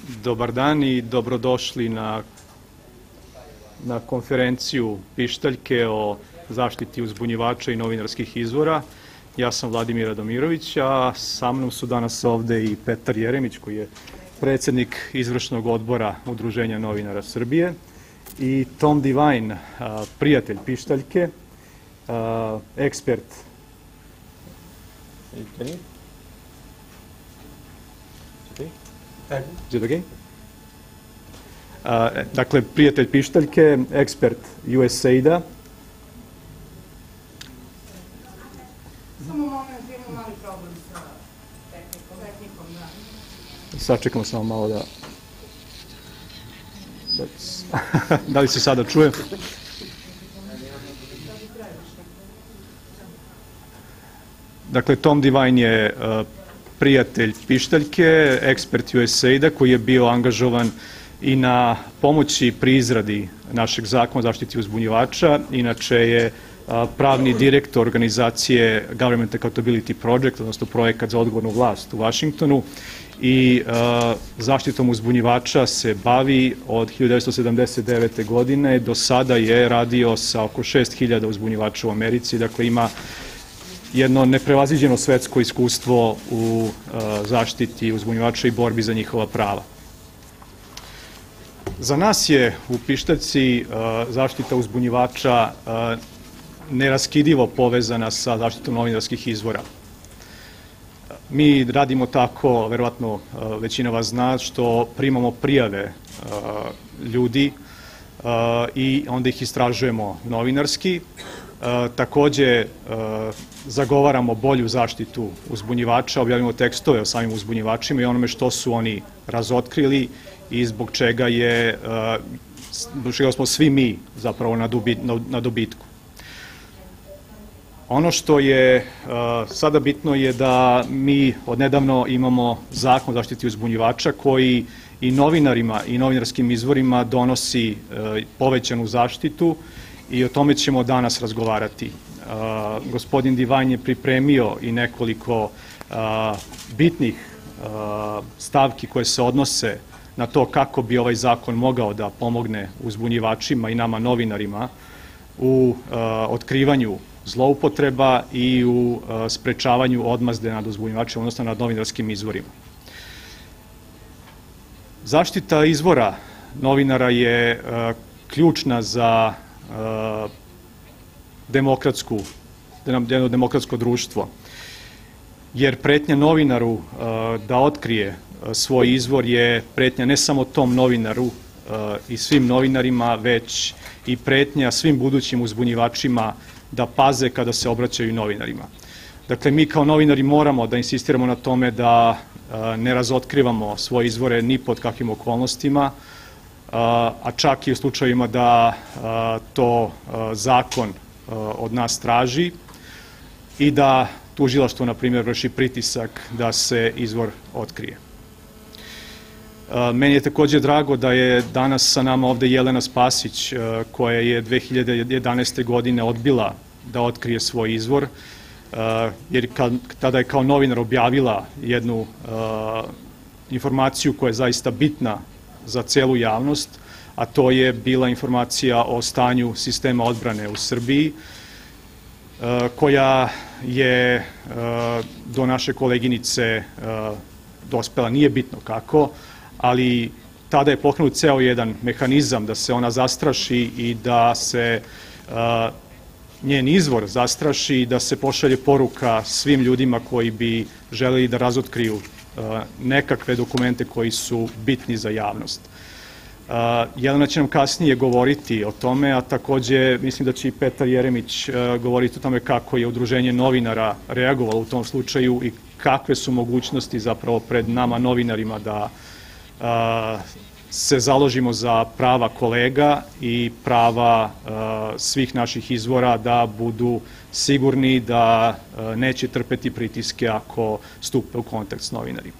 Dobar dan i dobrodošli na konferenciju Pištaljke o zaštiti uzbunjivača i novinarskih izvora. Ja sam Vladimir Radomirović, a sa mnom su danas ovde i Petar Jeremić, koji je predsjednik izvršnog odbora Udruženja novinara Srbije, i Tom Divine, prijatelj Pištaljke, ekspert. Dakle, prijatelj Pištaljke, ekspert USAID-a. Samo moment, imamo mali problem sa tehnikom, da. Sačekamo samo malo da... Da li se sada čuje? Dakle, Tom Divine je prijatelj Pištaljke, ekspert USAID-a, koji je bio angažovan i na pomoći pri izradi našeg zakona o zaštiti uzbunjivača. Inače je pravni direktor organizacije Government Accountability Project, odnosno projekat za odgovornu vlast u Vašingtonu, i zaštitom uzbunjivača se bavi od 1979. godine. Do sada je radio sa oko 6.000 uzbunjivača u Americi, dakle ima jedno neprevaziđeno svetsko iskustvo u zaštiti uzbunjivača i borbi za njihova prava. Za nas je u Pištaljci zaštita uzbunjivača neraskidivo povezana sa zaštitom novinarskih izvora. Mi radimo tako, verovatno većina vas zna, što primamo prijave ljudi i onda ih istražujemo novinarski. Takođe, zagovaramo bolju zaštitu uzbunjivača, objavljamo tekstove o samim uzbunjivačima i onome što su oni razotkrili i zbog čega smo svi mi zapravo na dobitku. Ono što je sada bitno je da mi odnedavno imamo zakon o zaštiti uzbunjivača koji i novinarima i novinarskim izvorima donosi povećanu zaštitu i o tome ćemo danas razgovarati. Gospodin Divine je pripremio i nekoliko bitnih stavki koje se odnose na to kako bi ovaj zakon mogao da pomogne uzbunjivačima i nama novinarima u otkrivanju zloupotreba i u sprečavanju odmazde nad uzbunjivačima, odnosno nad novinarskim izvorima. Zaštita izvora novinara je ključna za jedno demokratsko društvo, jer pretnja novinaru da otkrije svoj izvor je pretnja ne samo tom novinaru i svim novinarima, već i pretnja svim budućim uzbunjivačima da paze kada se obraćaju novinarima. Dakle, mi kao novinari moramo da insistiramo na tome da ne razotkrivamo svoje izvore ni pod kakvim okolnostima, a čak i u slučajevima da to zakon od nas traži i da tužilaštvo, na primjer, vrši pritisak da se izvor otkrije. Meni je takođe drago da je danas sa nama ovde Jelena Spasić, koja je 2011. godine odbila da otkrije svoj izvor, jer tada je kao novinar objavila jednu informaciju koja je zaista bitna za celu javnost, a to je bila informacija o stanju sistema odbrane u Srbiji, koja je do naše koleginice dospela, nije bitno kako, ali tada je pokrenut ceo jedan mehanizam da se ona zastraši i da se njen izvor zastraši i da se pošalje poruka svim ljudima koji bi želeli da razotkriju nekakve dokumente koji su bitni za javnost. Jelena će nam kasnije govoriti o tome, a takođe mislim da će i Petar Jeremić govoriti o tome kako je Udruženje novinara reagovalo u tom slučaju i kakve su mogućnosti zapravo pred nama novinarima da se založimo za prava kolega i prava svih naših izvora da budu sigurni da neće trpeti pritiske ako stupe u kontakt s novinarima.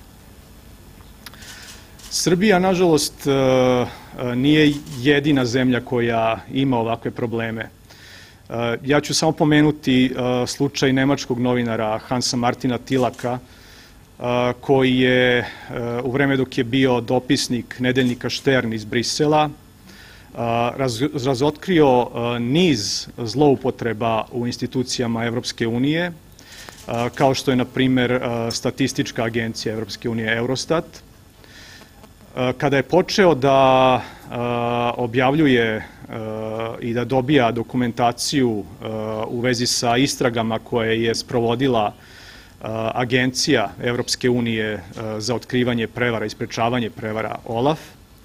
Srbija, nažalost, nije jedina zemlja koja ima ovakve probleme. Ja ću samo pomenuti slučaj nemačkog novinara Hansa Martina Tilaka, koji je u vreme dok je bio dopisnik nedeljnika Štern iz Brisela razotkrio niz zloupotreba u institucijama Evropske unije, kao što je, na primer, statistička agencija Evropske unije Eurostat. Kada je počeo da objavljuje i da dobija dokumentaciju u vezi sa istragama koje je sprovodila Agencija Evropske unije za otkrivanje prevara i sprečavanje prevara OLAF,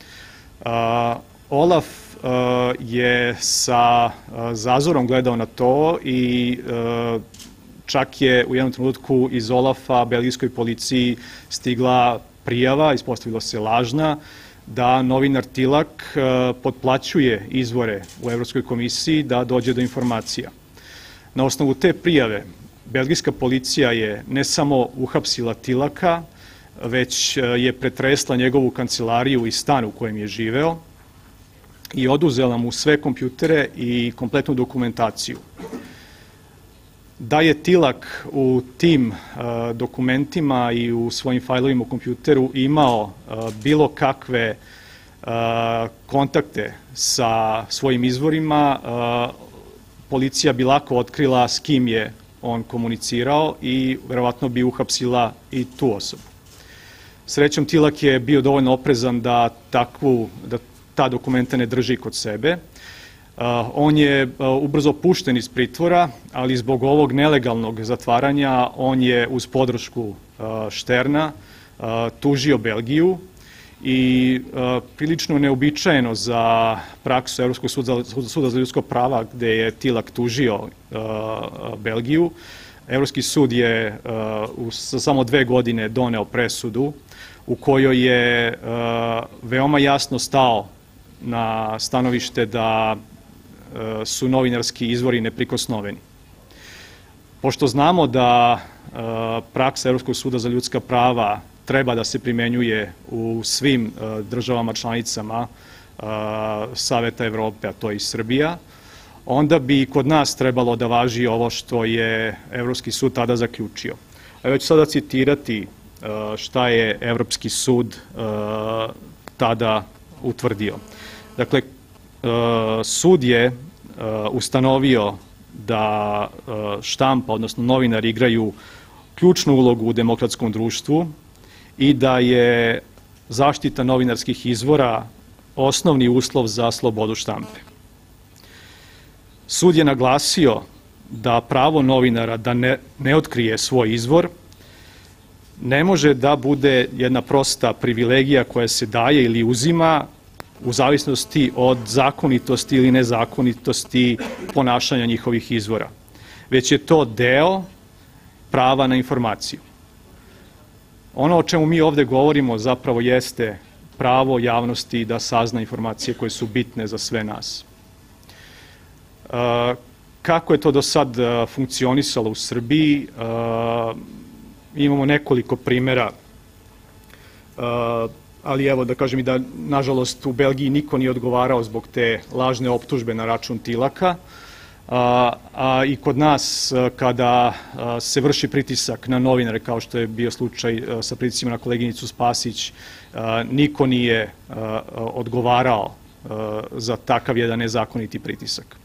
OLAF je sa zazorom gledao na to i čak je u jednom trenutku iz OLAF-a belgijskoj policiji stigla prijava, ispostavilo se lažna, da novinar Tilak potplaćuje izvore u Evropskoj komisiji da dođe do informacija. Na osnovu te prijave belgijska policija je ne samo uhapsila Tilaka, već je pretresla njegovu kancelariju i stan u kojem je živeo i oduzela mu sve kompjutere i kompletnu dokumentaciju. Da je Tilak u tim dokumentima i u svojim fajlovima u kompjuteru imao bilo kakve kontakte sa svojim izvorima, policija bi lako otkrila s kim je on komunicirao i verovatno bi uhapsila i tu osobu. Srećom, Tilak je bio dovoljno oprezan da ta dokumenta ne drži kod sebe. On je ubrzo pušten iz pritvora, ali zbog ovog nelegalnog zatvaranja on je uz podršku Šterna tužio Belgiju i prilično neobičajeno za praksu Evropskog suda za ljudska prava, gde je Tilak tužio Belgiju. Evropski sud je za samo 2 godine doneo presudu u kojoj je veoma jasno stao na stanovište da su novinarski izvori neprikosnoveni. Pošto znamo da praksa Evropskog suda za ljudska prava treba da se primenjuje u svim državama članicama Saveta Evrope, a to je i Srbija, onda bi kod nas trebalo da važi ovo što je Evropski sud tada zaključio. Ja ću sada citirati šta je Evropski sud tada utvrdio. Dakle, sud je ustanovio da štampa, odnosno novinari, igraju ključnu ulogu u demokratskom društvu i da je zaštita novinarskih izvora osnovni uslov za slobodu štampe. Sud je naglasio da pravo novinara da ne otkrije svoj izvor ne može da bude jedna prosta privilegija koja se daje ili uzima u zavisnosti od zakonitosti ili nezakonitosti ponašanja njihovih izvora, već je to deo prava na informaciju. Ono o čemu mi ovde govorimo zapravo jeste pravo javnosti da sazna informacije koje su bitne za sve nas. Kako je to do sad funkcionisalo u Srbiji? Imamo nekoliko primera, ali evo da kažem i da, nažalost, u Belgiji niko nije odgovarao zbog te lažne optužbe na račun Tilaka, a i kod nas kada se vrši pritisak na novinare, kao što je bio slučaj sa pritiscima na koleginicu Spasić, niko nije odgovarao za takav jedan nezakoniti pritisak.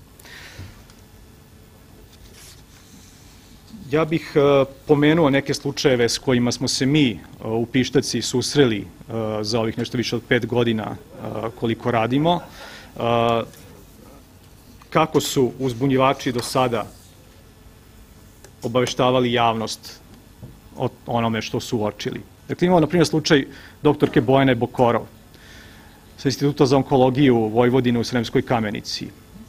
Ja bih pomenuo neke slučajeve s kojima smo se mi u Pištaci susreli za ovih nešto više od 5 godina koliko radimo. Kako su uzbunjivači do sada obaveštavali javnost o onome što su uočili. Dakle, imamo, na primjer, slučaj doktorke Bojane Bokorov sa Instituta za onkologiju Vojvodine u Sremskoj Kamenici.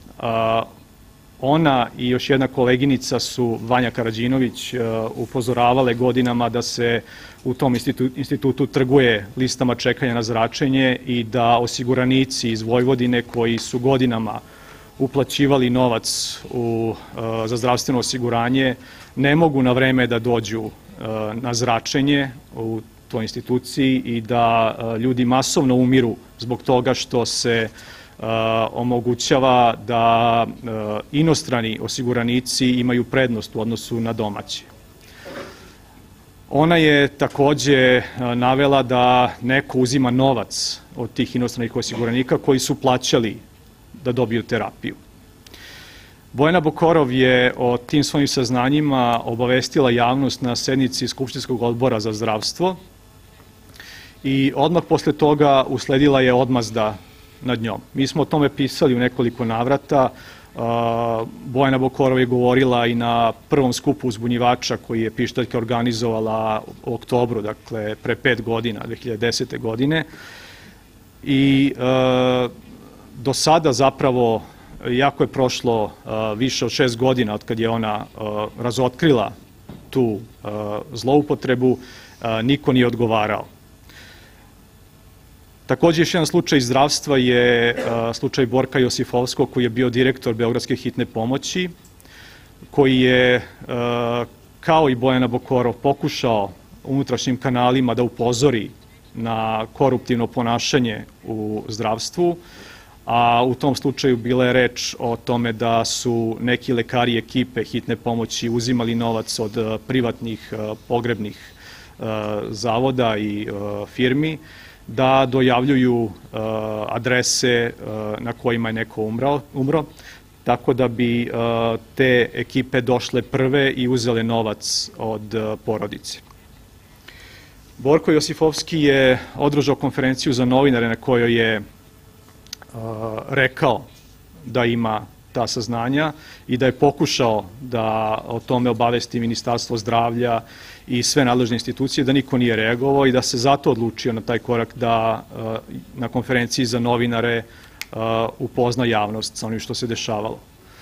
Ona i još jedna koleginica su, Vanja Karađinović, upozoravale godinama da se u tom institutu trguje listama čekanja na zračenje i da osiguranici iz Vojvodine koji su godinama uplaćivali novac za zdravstveno osiguranje ne mogu na vreme da dođu na zračenje u toj instituciji i da ljudi masovno umiru zbog toga što se omogućava da inostrani osiguranici imaju prednost u odnosu na domaće. Ona je takođe navela da neko uzima novac od tih inostranih osiguranika koji su plaćali da dobiju terapiju. Bojana Bokorov je o tim svojim saznanjima obavestila javnost na sednici Skupštinskog odbora za zdravstvo i odmah posle toga usledila je odmazda nad njom. Mi smo o tome pisali u nekoliko navrata. Bojana Bokorov je govorila i na prvom skupu uzbunjivača koji je pištaljka organizovala u oktobru, dakle pre 5 godina, 2010. godine. I do sada zapravo, iako je prošlo više od 6 godina od kad je ona razotkrila tu zloupotrebu, niko nije odgovarao. Takođe, još jedan slučaj iz zdravstva je slučaj Borka Josifovskog, koji je bio direktor Beogradske hitne pomoći, koji je, kao i Bojana Bokorov, pokušao unutrašnjim kanalima da upozori na koruptivno ponašanje u zdravstvu, a u tom slučaju bila je reč o tome da su neki lekari ekipe hitne pomoći uzimali novac od privatnih pogrebnih zavoda i firmi, da dojavljuju adrese na kojima je neko umro, tako da bi te ekipe došle prve i uzele novac od porodice. Borko Josifovski je održao konferenciju za novinare na kojoj je rekao da ima ta saznanja i da je pokušao da o tome obavesti Ministarstvo zdravlja i sve nadležne institucije, da niko nije reagovao i da se zato odlučio na taj korak da na konferenciji za novinare upozna javnost sa onim što se dešavalo.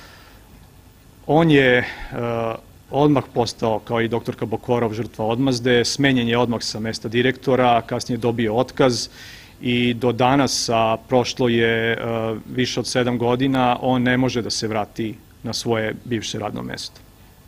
On je odmah postao, kao i doktorka Bokorov, žrtva odmazde, smenjen je odmah sa mesta direktora, kasnije dobio otkaz i do danas, a prošlo je više od 7 godina, on ne može da se vrati na svoje bivše radno mesto.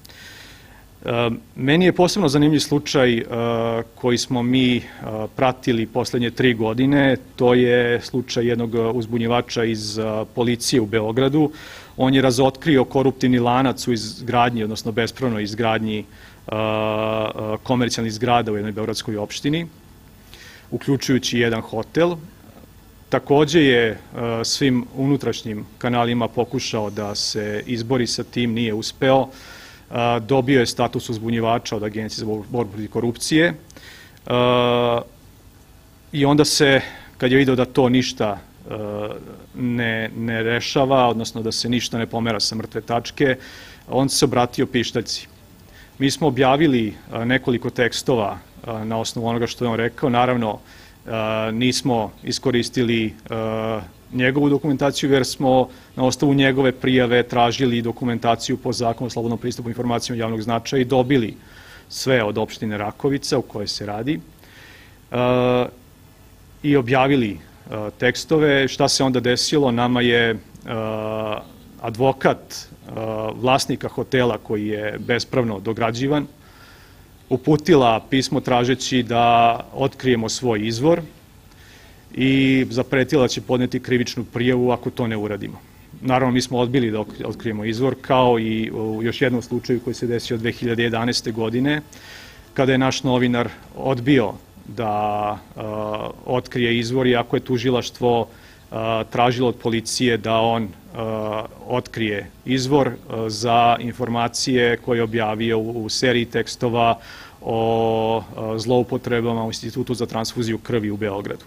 Meni je posebno zanimljiv slučaj koji smo mi pratili poslednje 3 godine. To je slučaj jednog uzbunjivača iz policije u Beogradu. On je razotkrio koruptivni lanac u izgradnji, odnosno bespravnoj izgradnji komercijalnih zgrada u jednoj beogradskoj opštini, uključujući jedan hotel. Takođe je svim unutrašnjim kanalima pokušao da se izbori sa tim, nije uspeo. Dobio je status uzbunjivača od Agencije za borbu protiv korupcije i onda se, kad je video da to ništa ne rešava, odnosno da se ništa ne pomera sa mrtve tačke, on se obratio pištaljci. Mi smo objavili nekoliko tekstova na osnovu onoga što je on rekao. Naravno, nismo iskoristili njegovu dokumentaciju, jer smo na osnovu njegove prijave tražili dokumentaciju po zakonu o slobodnom pristupu informacijama javnog značaja i dobili sve od opštine Rakovica u kojoj se radi i objavili tekstove. Šta se onda desilo? Nama je advokat vlasnika hotela, koji je bespravno dograđivan, uputila pismo tražeći da otkrijemo svoj izvor i zapretila da će podneti krivičnu prijavu ako to ne uradimo. Naravno, mi smo odbili da otkrijemo izvor, kao i u još jednom slučaju koji se desio 2011. godine, kada je naš novinar odbio da otkrije izvor, iako je tužilaštvo tražilo od policije da on otkrije izvor za informacije koje je objavio u seriji tekstova o zloupotrebama u Institutu za transfuziju krvi u Beogradu.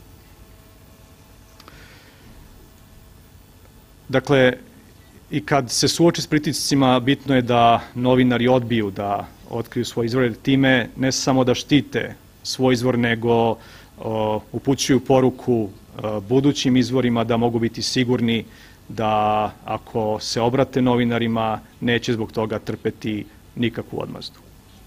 Dakle, i kad se suoči s pritiscima, bitno je da novinari odbiju da otkriju svoj izvor, jer time ne samo da štite svoj izvor, nego upućuju poruku budućim izvorima da mogu biti sigurni da ako se obrate novinarima, neće zbog toga trpeti nikakvu odmazdu.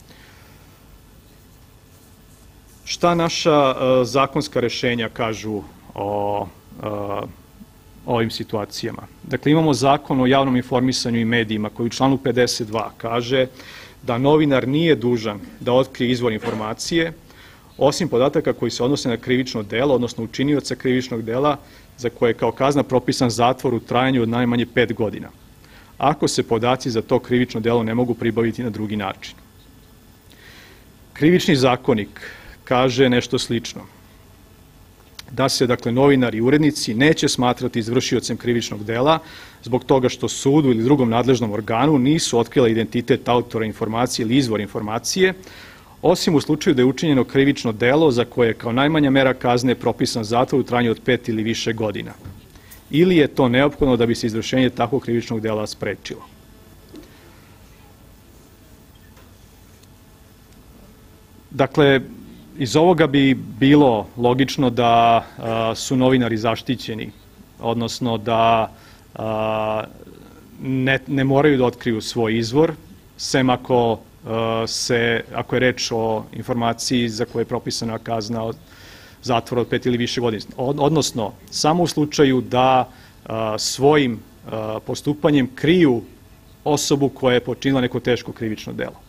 Šta naša zakonska rešenja kažu o ovim situacijama? Dakle, imamo Zakon o javnom informisanju i medijima koji u članu 52 kaže da novinar nije dužan da otkrije izvor informacije, osim podataka koji se odnose na krivično delo, odnosno učinioca krivičnog dela za koje je kao kazna propisan zatvor u trajanju od najmanje 5 godina, ako se podaci za to krivično delo ne mogu pribaviti na drugi način. Krivični zakonik kaže nešto slično. Da se, dakle, novinari i urednici neće smatrati izvršiocem krivičnog dela zbog toga što sudu ili drugom nadležnom organu nisu otkrila identitet autora informacije ili izvor informacije, osim u slučaju da je učinjeno krivično delo za koje kao najmanja mera kazne je propisan zatvor u trajanju od 5 ili više godina. Ili je to neophodno da bi se izvršenje takvog krivičnog dela sprečilo. Dakle, iz ovoga bi bilo logično da su novinari zaštićeni, odnosno da ne moraju da otkriju svoj izvor, sem ako je reč o informaciji za koju je propisana kazna od zatvora od 5 ili više godina. Odnosno, samo u slučaju da svojim postupanjem kriju osobu koja je počinila neko teško krivično delo.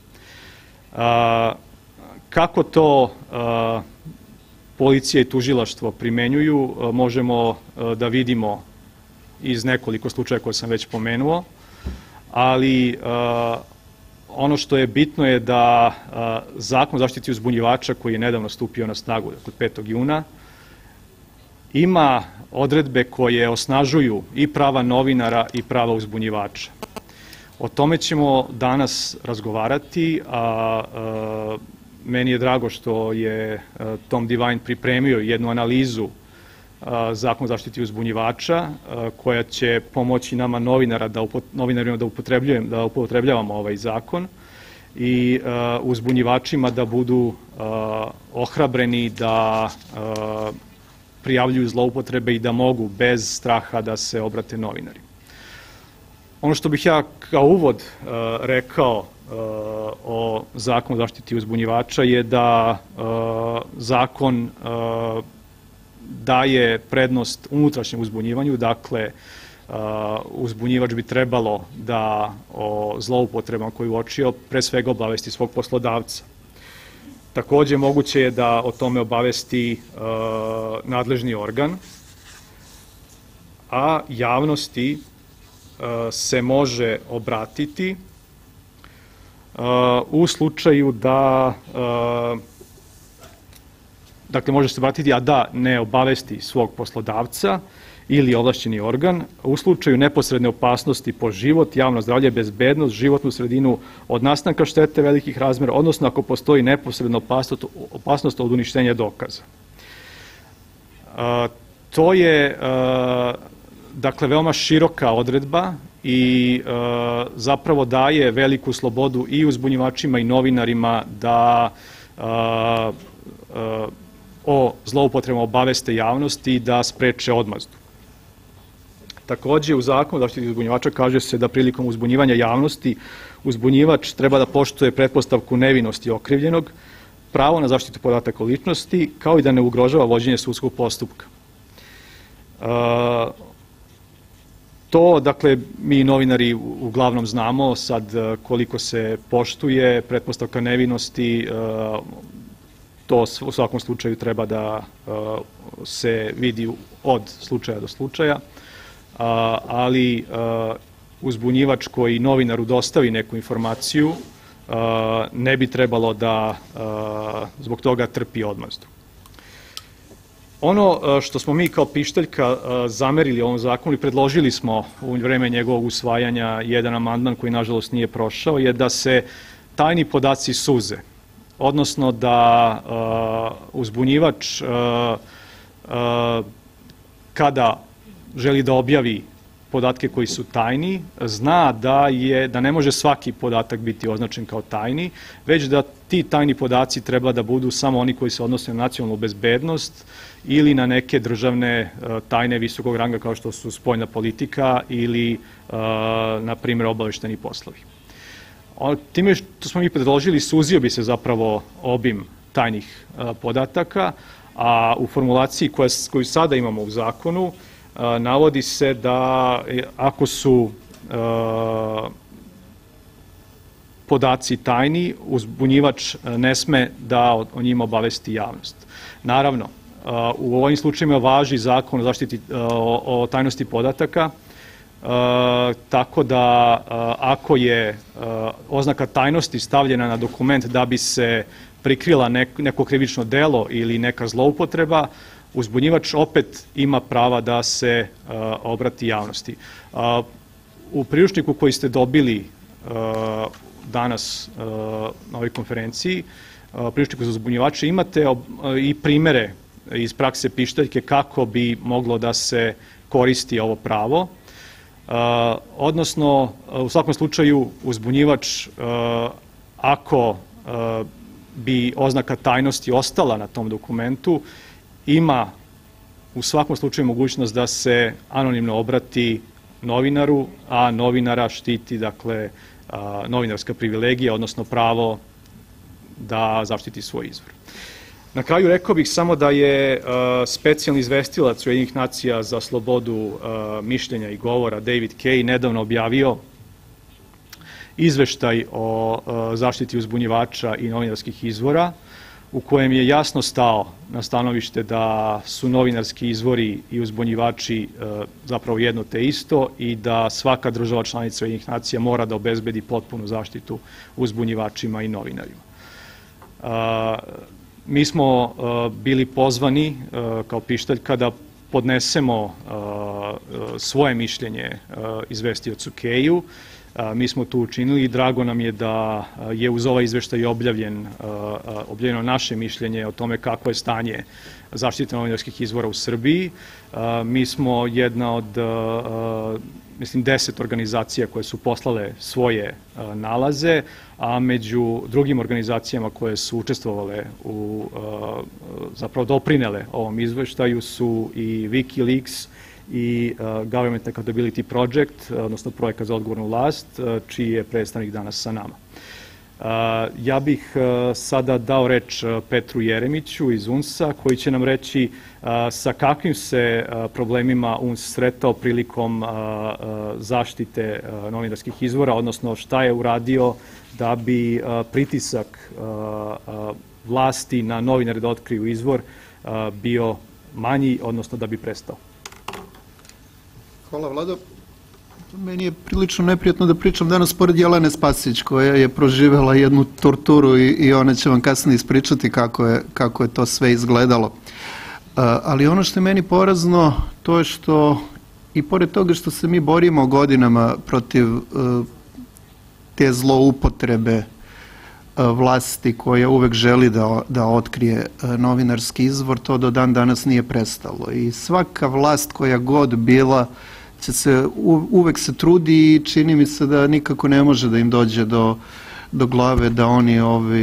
Kako to policija i tužilaštvo primenjuju, možemo da vidimo iz nekoliko slučaja koje sam već pomenuo, ali ono što je bitno je da Zakon o zaštiti uzbunjivača, koji je nedavno stupio na snagu, dakle 5. juna, ima odredbe koje osnažuju i prava novinara i prava uzbunjivača. O tome ćemo danas razgovarati, a meni je drago što je Tom Divine pripremio jednu analizu Zakona o zaštiti uzbunjivača, koja će pomoći nama novinarima da upotrebljavamo ovaj zakon i uzbunjivačima da budu ohrabreni da prijavljuju zloupotrebe i da mogu bez straha da se obrate novinari. Ono što bih ja kao uvod rekao o Zakonu o zaštiti uzbunjivača je da zakon daje prednost unutrašnjem uzbunjivanju, dakle uzbunjivač bi trebalo da o zloupotrebama koju uočio pre svega obavesti svog poslodavca. Takođe, moguće je da o tome obavesti nadležni organ, a javnosti se može obratiti u slučaju da, dakle, može se obratiti, a da ne obavesti svog poslodavca ili ovlašćeni organ, u slučaju neposredne opasnosti po život, javno zdravlje, bezbednost, životnu sredinu od nastanka štete velikih razmera, odnosno ako postoji neposredna opasnost od uništenja dokaza. To je, dakle, veoma široka odredba i zapravo daje veliku slobodu i uzbunjivačima i novinarima da o zloupotrebama obaveste javnosti i da spreče odmazdu. Takođe, u Zakonu o zaštiti uzbunjivača kaže se da prilikom uzbunjivanja javnosti uzbunjivač treba da poštuje pretpostavku nevinosti okrivljenog, pravo na zaštitu podataka o ličnosti, kao i da ne ugrožava vođenje sudskog postupka. To, dakle, mi novinari uglavnom znamo sad koliko se poštuje pretpostavka nevinosti, to u svakom slučaju treba da se vidi od slučaja do slučaja, ali uzbunjivač koji novinaru dostavi neku informaciju ne bi trebalo da zbog toga trpi odmazdu. Ono što smo mi kao Pištaljka zamerili ovom zakonu i predložili smo u vreme njegovog usvajanja jedan amandman koji nažalost nije prošao, je da se tajni podaci suze, odnosno da uzbunjivač kada želi da objavi podatke koji su tajni, zna da ne može svaki podatak biti označen kao tajni, već da ti tajni podaci treba da budu samo oni koji se odnose na nacionalnu bezbednost ili na neke državne tajne visokog ranga kao što su spoljna politika ili, na primjer, obavešteni poslovi. Time što smo mi predložili, suzio bi se zapravo obim tajnih podataka, a u formulaciji koju sada imamo u zakonu navodi se da ako su podaci tajni, uzbunjivač ne sme da o njima obavesti javnost. Naravno, u ovim slučajima važi Zakon o zaštiti o tajnosti podataka, tako da ako je oznaka tajnosti stavljena na dokument da bi se prikrila neko krivično delo ili neka zloupotreba, uzbunjivač opet ima prava da se obrati javnosti. U priručniku koji ste dobili danas na ovoj konferenciji, priručniku za uzbunjivače, imate i primere iz prakse pištaljke kako bi moglo da se koristi ovo pravo. Odnosno, u svakom slučaju, uzbunjivač, ako bi oznaka tajnosti ostala na tom dokumentu, ima u svakom slučaju mogućnost da se anonimno obrati novinaru, a novinara štiti, dakle, novinarska privilegija, odnosno pravo da zaštiti svoj izvor. Na kraju rekao bih samo da je specijalni izvestilac Ujedinjenih nacija za slobodu mišljenja i govora David Kaye nedavno objavio izveštaj o zaštiti uzbunjivača i novinarskih izvora, u kojem je jasno stao na stanovište da su novinarski izvori i uzbunjivači zapravo jedno te isto i da svaka država članica Ujedinjenih nacija mora da obezbedi potpunu zaštitu uzbunjivačima i novinarima. Mi smo bili pozvani kao pištaljka da podnesemo svoje mišljenje izvestiocu Kayu. Mi smo to učinili i drago nam je da je uz ovaj izveštaj objavljeno naše mišljenje o tome kako je stanje zaštite novinarskih izvora u Srbiji. Mi smo jedna od, mislim, 10 organizacija koje su poslale svoje nalaze, a među drugim organizacijama koje su učestvovale zapravo doprinele ovom izveštaju su i Wikileaks i Government Accountability Project, odnosno projekat za odgovornu vlast, čiji je predstavnik danas sa nama. Ja bih sada dao reč Petru Jeremiću iz UNS-a, koji će nam reći sa kakvim se problemima UNS sretao prilikom zaštite novinarskih izvora, odnosno šta je uradio da bi pritisak vlasti na novinare da otkriju izvor bio manji, odnosno da bi prestao. Hvala, Vlado. Meni je prilično neprijatno da pričam danas pored Jelene Spasić, koja je proživela jednu torturu i ona će vam kasnije ispričati kako je to sve izgledalo. Ali ono što je meni porazno, to je što i pored toga što se mi borimo godinama protiv te zloupotrebe vlasti koja uvek želi da otkrije novinarski izvor, to do dan danas nije prestalo. I svaka vlast koja god bila uvek se trudi i čini mi se da nikako ne može da im dođe do glave da oni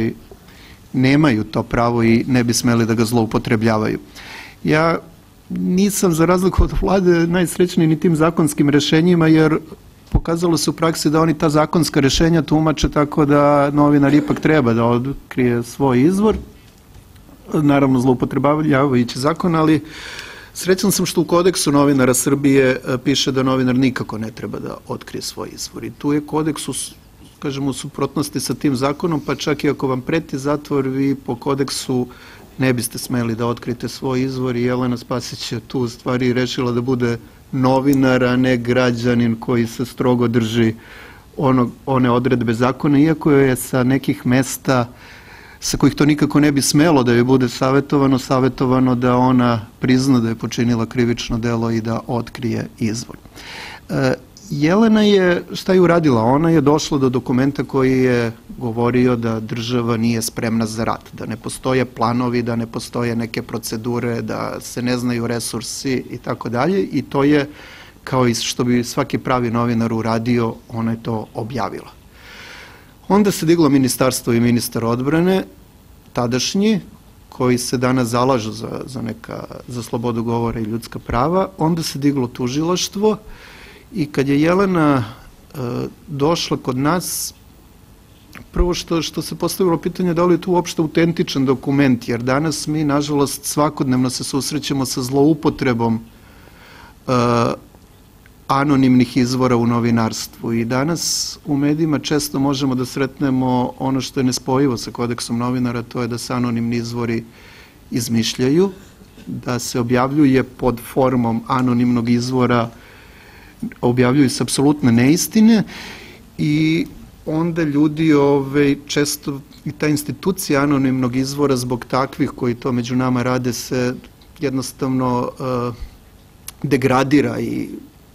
nemaju to pravo i ne bi smeli da ga zloupotrebljavaju. Ja nisam, za razliku od vlade, najsrećniji ni tim zakonskim rešenjima, jer pokazalo se u praksi da oni ta zakonska rešenja tumače tako da novinar ipak treba da otkrije svoj izvor, naravno zloupotrebljavajući zakon, ali srećan sam što u kodeksu novinara Srbije piše da novinar nikako ne treba da otkrije svoj izvor. I tu je kodeks, kažemo, u suprotnosti sa tim zakonom, pa čak i ako vam preti zatvor, vi po kodeksu ne biste smeli da otkrijete svoj izvor i Jelena Spasić je tu u stvari rešila da bude novinar, a ne građanin koji se strogo drži one odredbe zakona, iako je sa nekih mesta sa kojih to nikako ne bi smelo da joj bude savjetovano da ona prizna da je počinila krivično delo i da otkrije izvor. Jelena je, šta je uradila? Ona je došla do dokumenta koji je govorio da država nije spremna za rat, da ne postoje planovi, da ne postoje neke procedure, da se ne znaju resursi i tako dalje, i to je, kao i što bi svaki pravi novinar uradio, ona je to objavila. Onda se diglo ministarstvo i ministar odbrane, tadašnji, koji se danas zalažu za slobodu govora i ljudska prava, onda se diglo tužilaštvo i kad je Jelena došla kod nas, prvo što se postavilo pitanje da li je tu uopšte autentičan dokument, jer danas mi, nažalost, svakodnevno se susrećemo sa zloupotrebom anonimnih izvora u novinarstvu i danas u medijima često možemo da sretnemo ono što je nespojivo sa kodeksom novinara, to je da se anonimni izvori izmišljaju, da se objavljuje pod formom anonimnog izvora, objavljuju se apsolutne neistine i onda ljudi često i ta institucija anonimnog izvora zbog takvih koji to među nama rade se jednostavno degradira i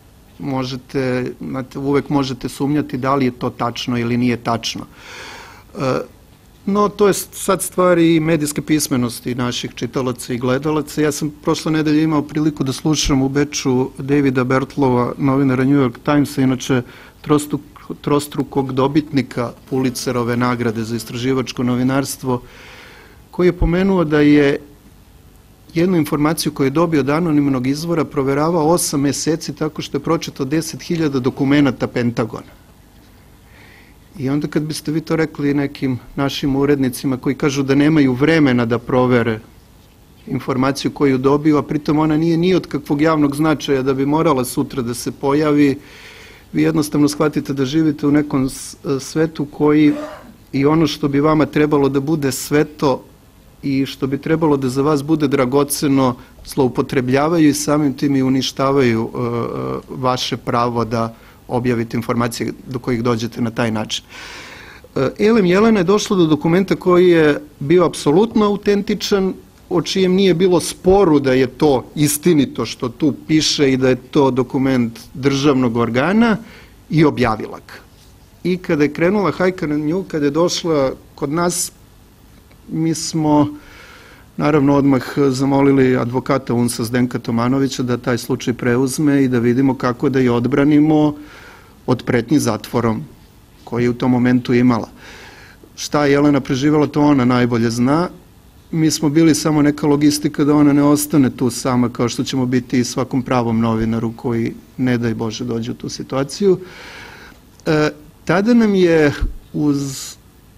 uvek možete sumnjati da li je to tačno ili nije tačno. No, to je sad stvar i medijske pismenosti naših čitalaca i gledalaca. Ja sam prošle nedelje imao priliku da slušam u Beču Davida Bertlova, novinara New York Timesa, inače trostrukog dobitnika Pulitzerove nagrade za istraživačko novinarstvo, koji je pomenuo da je jednu informaciju koju je dobio od anonimnog izvora proveravao 8 meseci tako što je pročitao 10.000 dokumenata Pentagona. I onda kad biste vi to rekli nekim našim urednicima koji kažu da nemaju vremena da provere informaciju koju dobiju, a pritom ona nije ni od kakvog javnog značaja da bi morala sutra da se pojavi, vi jednostavno shvatite da živite u nekom svetu koji i ono što bi vama trebalo da bude sveto i što bi trebalo da za vas bude dragoceno zloupotrebljavaju i samim tim i uništavaju vaše pravo da objavite informacije do kojih dođete na taj način. Elem Jelena je došla do dokumenta koji je bio apsolutno autentičan, o čijem nije bilo sporu da je to istinito što tu piše i da je to dokument državnog organa i objavila ga. I kada je krenula hajka na nju, kada je došla kod nas, mi smo naravno odmah zamolili advokata UNS-a Zdenka Tomanovića da taj slučaj preuzme i da vidimo kako da je odbranimo od pretnji zatvorom koji je u tom momentu imala. Šta je Jelena preživjela, to ona najbolje zna. Mi smo bili samo neka logistika da ona ne ostane tu sama, kao što ćemo biti i svakom pravom novinaru koji, ne daj Bože, dođe u tu situaciju. Tada nam je uz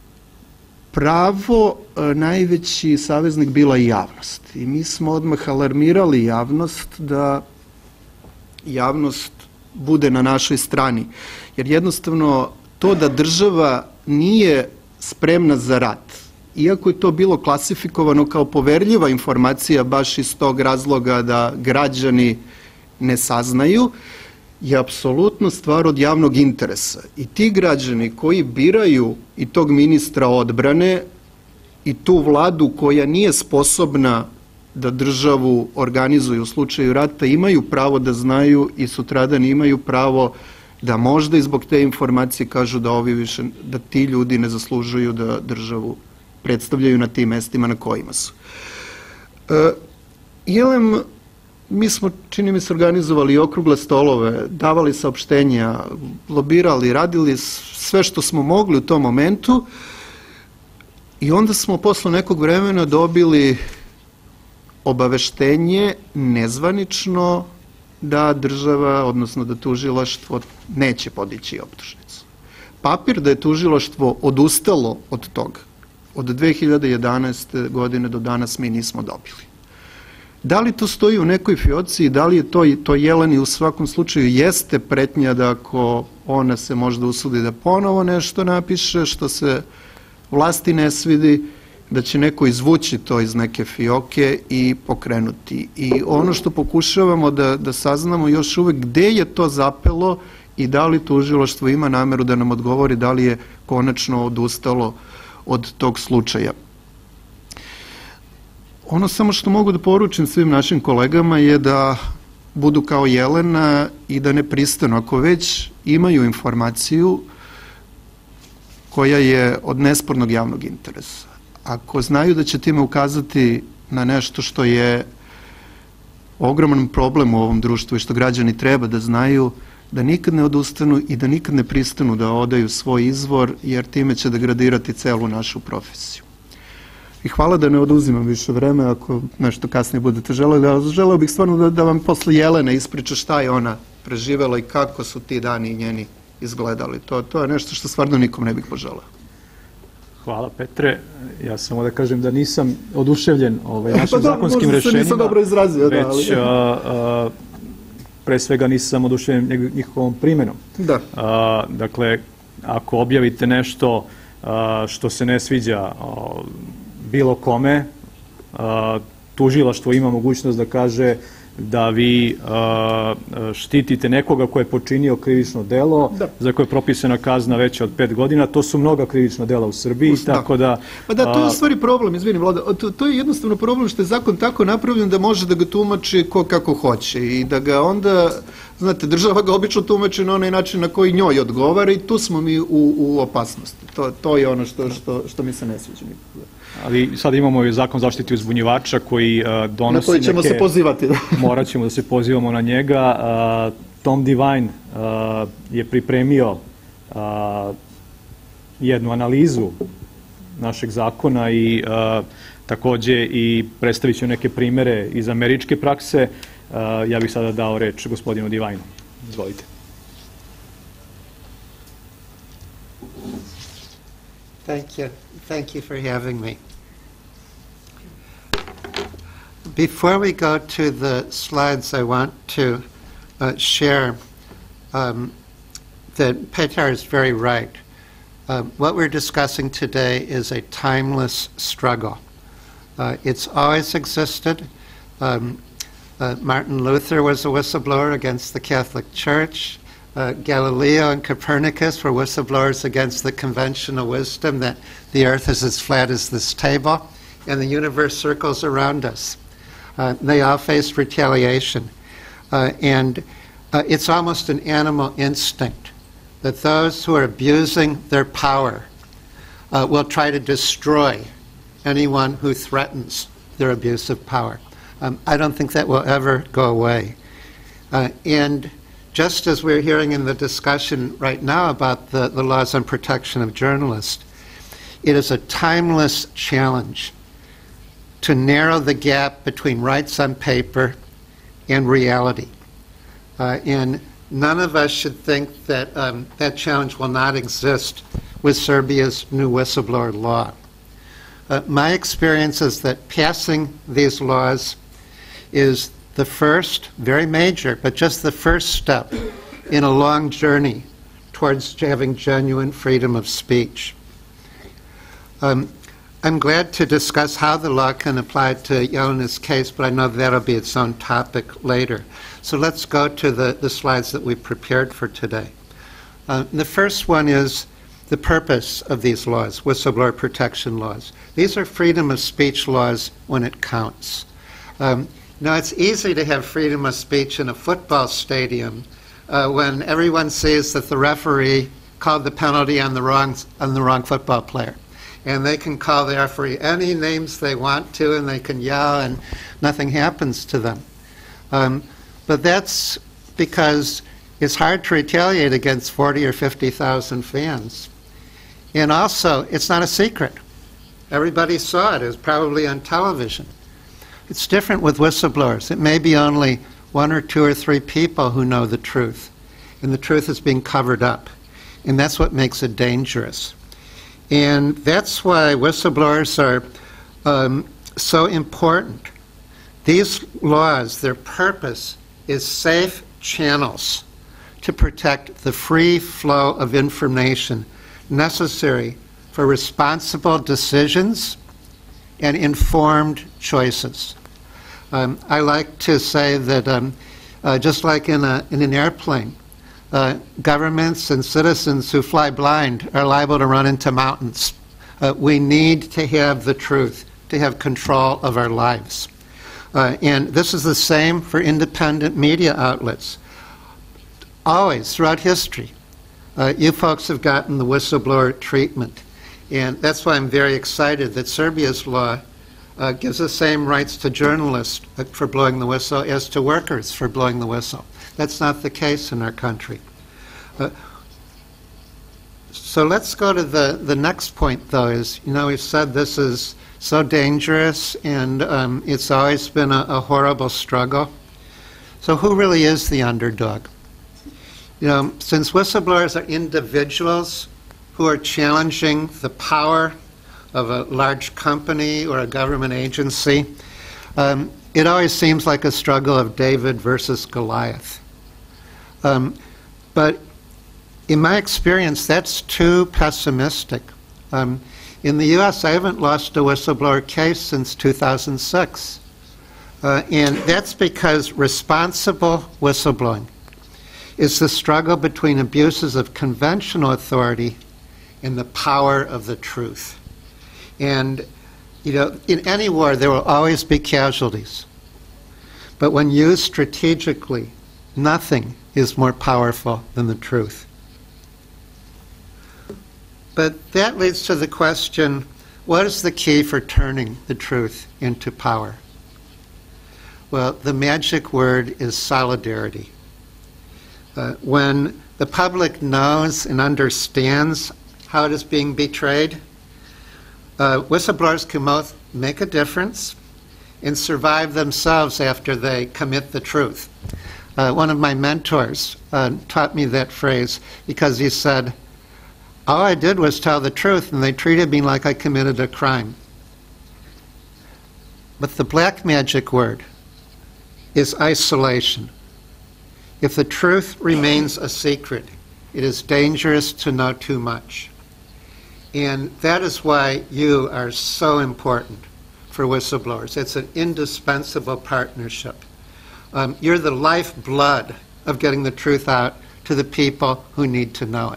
pravo najveći saveznik bila i javnost. I mi smo odmah alarmirali javnost da javnost bude na našoj strani. Jer jednostavno to da država nije spremna za rat, iako je to bilo klasifikovano kao poverljiva informacija baš iz tog razloga da građani ne saznaju, je apsolutno stvar od javnog interesa. I ti građani koji biraju i tog ministra odbrane i tu vladu koja nije sposobna da državu organizuje u slučaju rata, imaju pravo da znaju i sutradan imaju pravo da možda i zbog te informacije kažu da ti ljudi ne zaslužuju da državu predstavljaju na tim mestima na kojima su. Jelem, mi smo, čini mi se, organizovali okrugle stolove, davali saopštenja, lobirali, radili sve što smo mogli u tom momentu i onda smo posle nekog vremena dobili obaveštenje nezvanično da država, odnosno da tužilaštvo neće podići optužnicu. Papir da je tužilaštvo odustalo od toga od 2011. godine do danas mi nismo dobili. Da li to stoji u nekoj fioci i da li je to Jeleni u svakom slučaju jeste pretnja da ako ona se možda usudi da ponovo nešto napiše što se vlasti ne svidi, da će neko izvući to iz neke fioke i pokrenuti. I ono što pokušavamo da saznamo još uvek gde je to zapelo i da li tužilaštvo ima nameru da nam odgovori da li je konačno odustalo od tog slučaja. Ono samo što mogu da poručim svim našim kolegama je da budu kao Jelena i da ne pristanu. Ako već imaju informaciju koja je od nespornog javnog interesa, ako znaju da će time ukazati na nešto što je ogroman problem u ovom društvu i što građani treba da znaju, da nikad ne odustanu i da nikad ne pristanu da odaju svoj izvor, jer time će degradirati celu našu profesiju. I hvala da ne oduzimam više vreme, ako nešto kasnije budete želeli, ali želeo bih stvarno da vam posle Jelene ispriča šta je ona preživela i kako su ti dani njeni izgledali. To je nešto što stvarno nikom ne bih poželeo. Hvala, Petre. Ja samo da kažem da nisam oduševljen našim zakonskim rešenjima. Nisam dobro izrazio, već pre svega nisam oduševljen njihovom primenom. Da. Dakle, ako objavite nešto što se ne sviđa bilo kome, tužilaštvo ima mogućnost da kaže da vi štitite nekoga ko je počinio krivično delo za koje je propisana kazna veća od 5 godina. To su mnoga krivična dela u Srbiji, tako da... Pa da, to je u stvari problem, izvini Vlada, to je jednostavno problem što je zakon tako napravljen da može da ga tumači ko kako hoće i da ga onda, znate, država ga obično tumači na onaj način na koji njoj odgovara i tu smo mi u opasnosti. To je ono što mi se ne sviđa nikako. Ali sad imamo i zakon zaštiti uzbunjivača koji donosi na koji ćemo se pozivati. Morat ćemo da se pozivamo na njega. Tom Divine je pripremio jednu analizu našeg zakona i takođe i predstavit ću neke primere iz američke prakse. Ja bih sada dao reč gospodinu Divine. Izvolite. Thank you for having me. Before we go to the slides, I want to share that Petar is very right. What we're discussing today is a timeless struggle. It's always existed. Martin Luther was a whistleblower against the Catholic Church. Galileo and Copernicus were whistleblowers against the conventional wisdom that the earth is as flat as this table and the universe circles around us. They all faced retaliation. And it's almost an animal instinct that those who are abusing their power will try to destroy anyone who threatens their abuse of power. I don't think that will ever go away. And just as we're hearing in the discussion right now about the laws on protection of journalists, it is a timeless challenge to narrow the gap between rights on paper and reality. And none of us should think that that challenge will not exist with Serbia's new whistleblower law. My experience is that passing these laws is the first, very major, but just the first step in a long journey towards having genuine freedom of speech. I'm glad to discuss how the law can apply to Yelena's case, but I know that'll be its own topic later. So let's go to the slides that we prepared for today. The first one is the purpose of these laws, whistleblower protection laws. These are freedom of speech laws when it counts. Now, it's easy to have freedom of speech in a football stadium when everyone sees that the referee called the penalty on the wrong football player. And they can call the referee any names they want to, and they can yell, and nothing happens to them. But that's because it's hard to retaliate against 40 or 50,000 fans. And also, it's not a secret. Everybody saw it. It was probably on television. It's different with whistleblowers. It may be only 1 or 2 or 3 people who know the truth, and the truth is being covered up. And that's what makes it dangerous. And that's why whistleblowers are so important. These laws, their purpose is safe channels to protect the free flow of information necessary for responsible decisions and informed choices. I like to say that just like in an airplane, governments and citizens who fly blind are liable to run into mountains. We need to have the truth, to have control of our lives. And this is the same for independent media outlets. Always, throughout history, you folks have gotten the whistleblower treatment. And that's why I'm very excited that Serbia's law gives the same rights to journalists for blowing the whistle as to workers for blowing the whistle. That's not the case in our country. So let's go to the next point, though, is, we've said this is so dangerous, and it's always been a horrible struggle. So who really is the underdog? Since whistleblowers are individuals who are challenging the power of a large company or a government agency, it always seems like a struggle of David versus Goliath. But in my experience, that's too pessimistic. In the U.S., I haven't lost a whistleblower case since 2006. And that's because responsible whistleblowing is the struggle between abuses of conventional authority and the power of the truth. And, in any war, there will always be casualties. But when used strategically, nothing is more powerful than the truth. But that leads to the question, what is the key for turning the truth into power? Well, the magic word is solidarity. When the public knows and understands how it is being betrayed, whistleblowers can both make a difference and survive themselves after they commit the truth. One of my mentors taught me that phrase because he said, all I did was tell the truth and they treated me like I committed a crime. But the black magic word is isolation. If the truth remains a secret, it is dangerous to know too much. And that is why you are so important for whistleblowers. It's an indispensable partnership. You're the lifeblood of getting the truth out to the people who need to know it.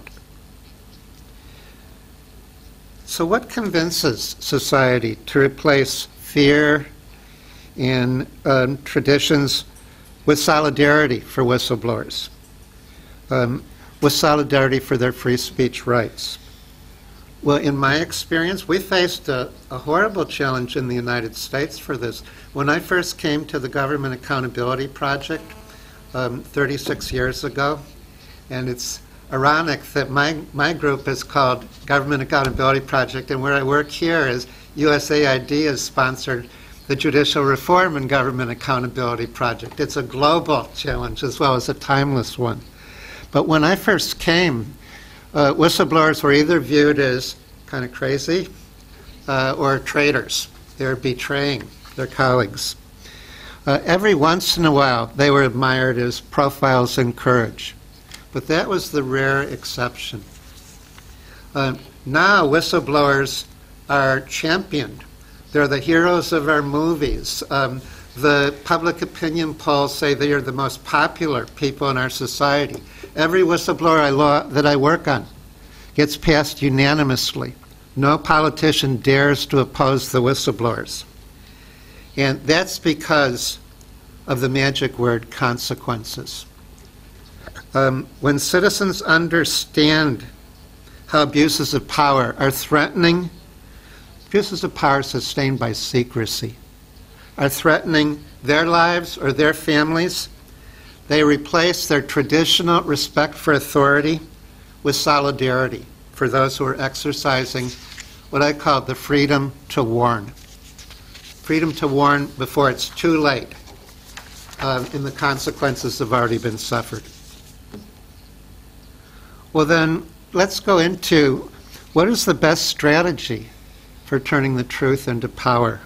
So what convinces society to replace fear and traditions with solidarity for whistleblowers, with solidarity for their free speech rights? Well, in my experience, we faced a horrible challenge in the United States for this. When I first came to the Government Accountability Project 36 years ago, and it's ironic that my group is called Government Accountability Project, and where I work here is USAID has sponsored the Judicial Reform and Government Accountability Project. It's a global challenge as well as a timeless one. But when I first came, whistleblowers were either viewed as kind of crazy or traitors. They were betraying their colleagues. Every once in a while, they were admired as profiles in courage. But that was the rare exception. Now, whistleblowers are championed. They're the heroes of our movies. The public opinion polls say they are the most popular people in our society. Every whistleblower that I work on gets passed unanimously. No politician dares to oppose the whistleblowers. And that's because of the magic word consequences. When citizens understand how abuses of power are threatening, abuses of power sustained by secrecy, are threatening their lives or their families, they replace their traditional respect for authority with solidarity for those who are exercising what I call the freedom to warn. Freedom to warn before it's too late and the consequences have already been suffered. Well then, let's go into what is the best strategy for turning the truth into power.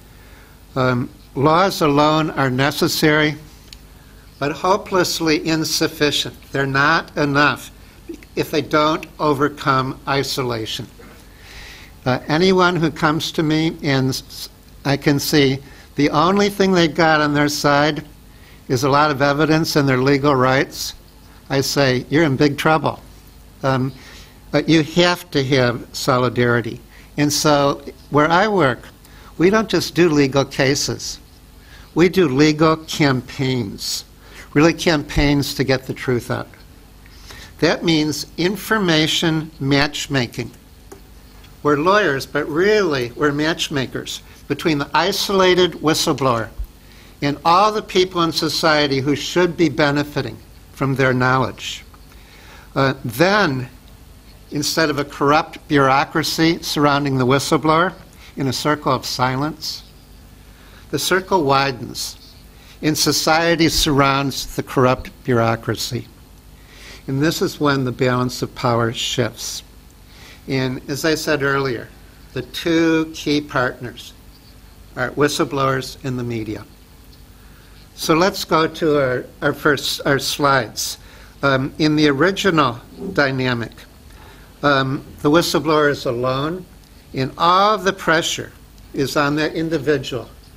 Laws alone are necessary, but hopelessly insufficient. They're not enough if they don't overcome isolation. Anyone who comes to me and I can see the only thing they've got on their side is a lot of evidence and their legal rights, I say, you're in big trouble. But you have to have solidarity. And so where I work, we don't just do legal cases. We do legal campaigns, really campaigns to get the truth out. That means information matchmaking. We're lawyers, but really we're matchmakers between the isolated whistleblower and all the people in society who should be benefiting from their knowledge. Then, instead of a corrupt bureaucracy surrounding the whistleblower in a circle of silence, the circle widens and society surrounds the corrupt bureaucracy. And this is when the balance of power shifts. And as I said earlier, the two key partners are whistleblowers and the media. So let's go to our slides. In the original dynamic, the whistleblower is alone, and all of the pressure is on that individual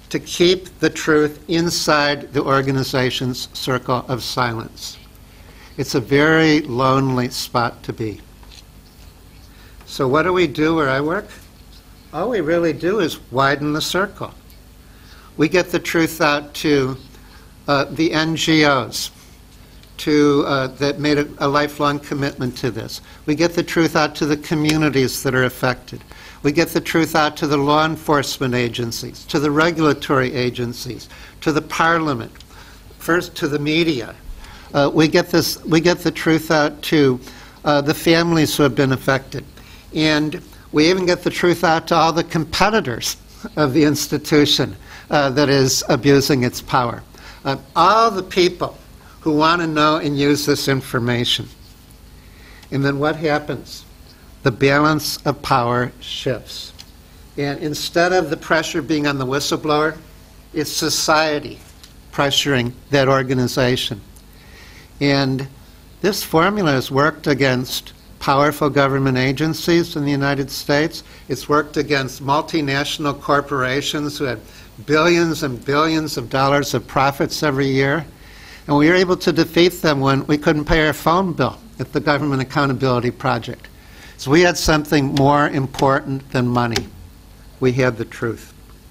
to keep the truth inside the organization's circle of silence. It's a very lonely spot to be. So what do we do where I work? All we really do is widen the circle. We get the truth out to the NGOs that made a lifelong commitment to this. We get the truth out to the communities that are affected. We get the truth out to the law enforcement agencies, to the regulatory agencies, to the parliament, first to the media. We get the truth out to the families who have been affected. And we even get the truth out to all the competitors of the institution that is abusing its power. All the people who want to know and use this information. And then what happens? The balance of power shifts. And instead of the pressure being on the whistleblower, it's society pressuring that organization. And this formula has worked against powerful government agencies in the United States. It's worked against multinational corporations who had billions and billions of dollars of profits every year. And we were able to defeat them when we couldn't pay our phone bill at the Government Accountability Project. So we had something more important than money. We had the truth.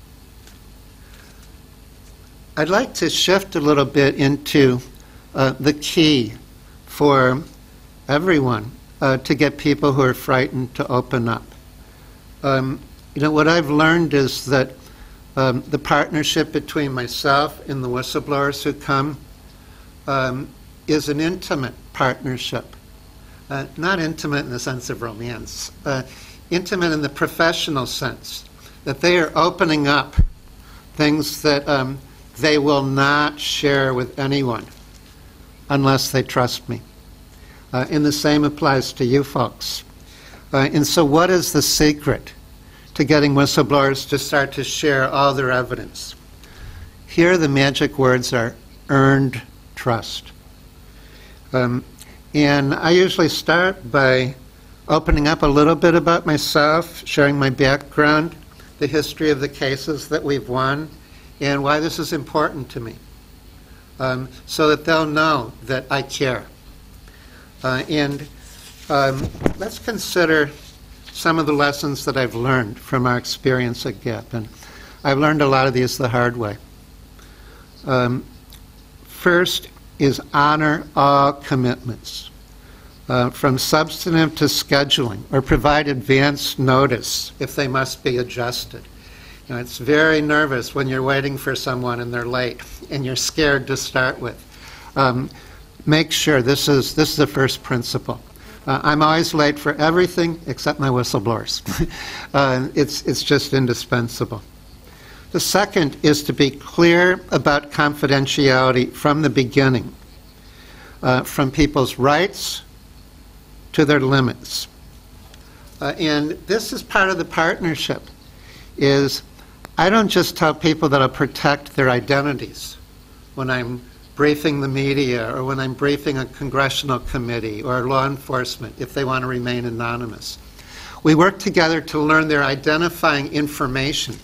I'd like to shift a little bit into the key for everyone to get people who are frightened to open up. What I've learned is that the partnership between myself and the whistleblowers who come is an intimate partnership. Not intimate in the sense of romance, intimate in the professional sense, that they are opening up things that they will not share with anyone unless they trust me. And the same applies to you folks. And so what is the secret to getting whistleblowers to start to share all their evidence? Here the magic words are earned trust. And I usually start by opening up a little bit about myself, sharing my background, the history of the cases that we've won, and why this is important to me, so that they'll know that I care. Let's consider some of the lessons that I've learned from our experience at GAP. And I've learned a lot of these the hard way. First is honor all commitments, from substantive to scheduling, or provide advance notice if they must be adjusted. It's very nervous when you're waiting for someone and they're late and you're scared to start with. Make sure this is the first principle. I'm always late for everything except my whistleblowers. It's just indispensable. The second is to be clear about confidentiality from the beginning, from people's rights to their limits. And this is part of the partnership, is I don't just tell people that I'll protect their identities when I'm briefing the media or when I'm briefing a congressional committee or law enforcement if they want to remain anonymous. We work together to learn their identifying information,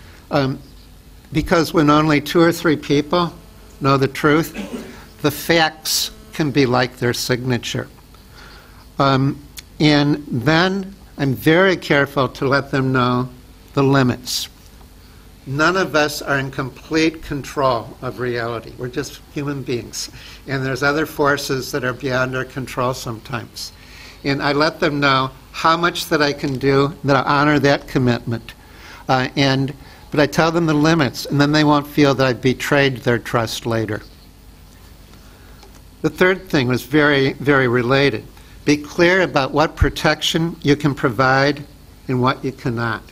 because when only 2 or 3 people know the truth, the facts can be like their signature. And then I'm very careful to let them know the limits. None of us are in complete control of reality. We're just human beings. And there's other forces that are beyond our control sometimes. And I let them know how much that I can do, that I honor that commitment. But I tell them the limits, and then they won't feel that I've betrayed their trust later. The third thing was very, very related. Be clear about what protection you can provide and what you cannot.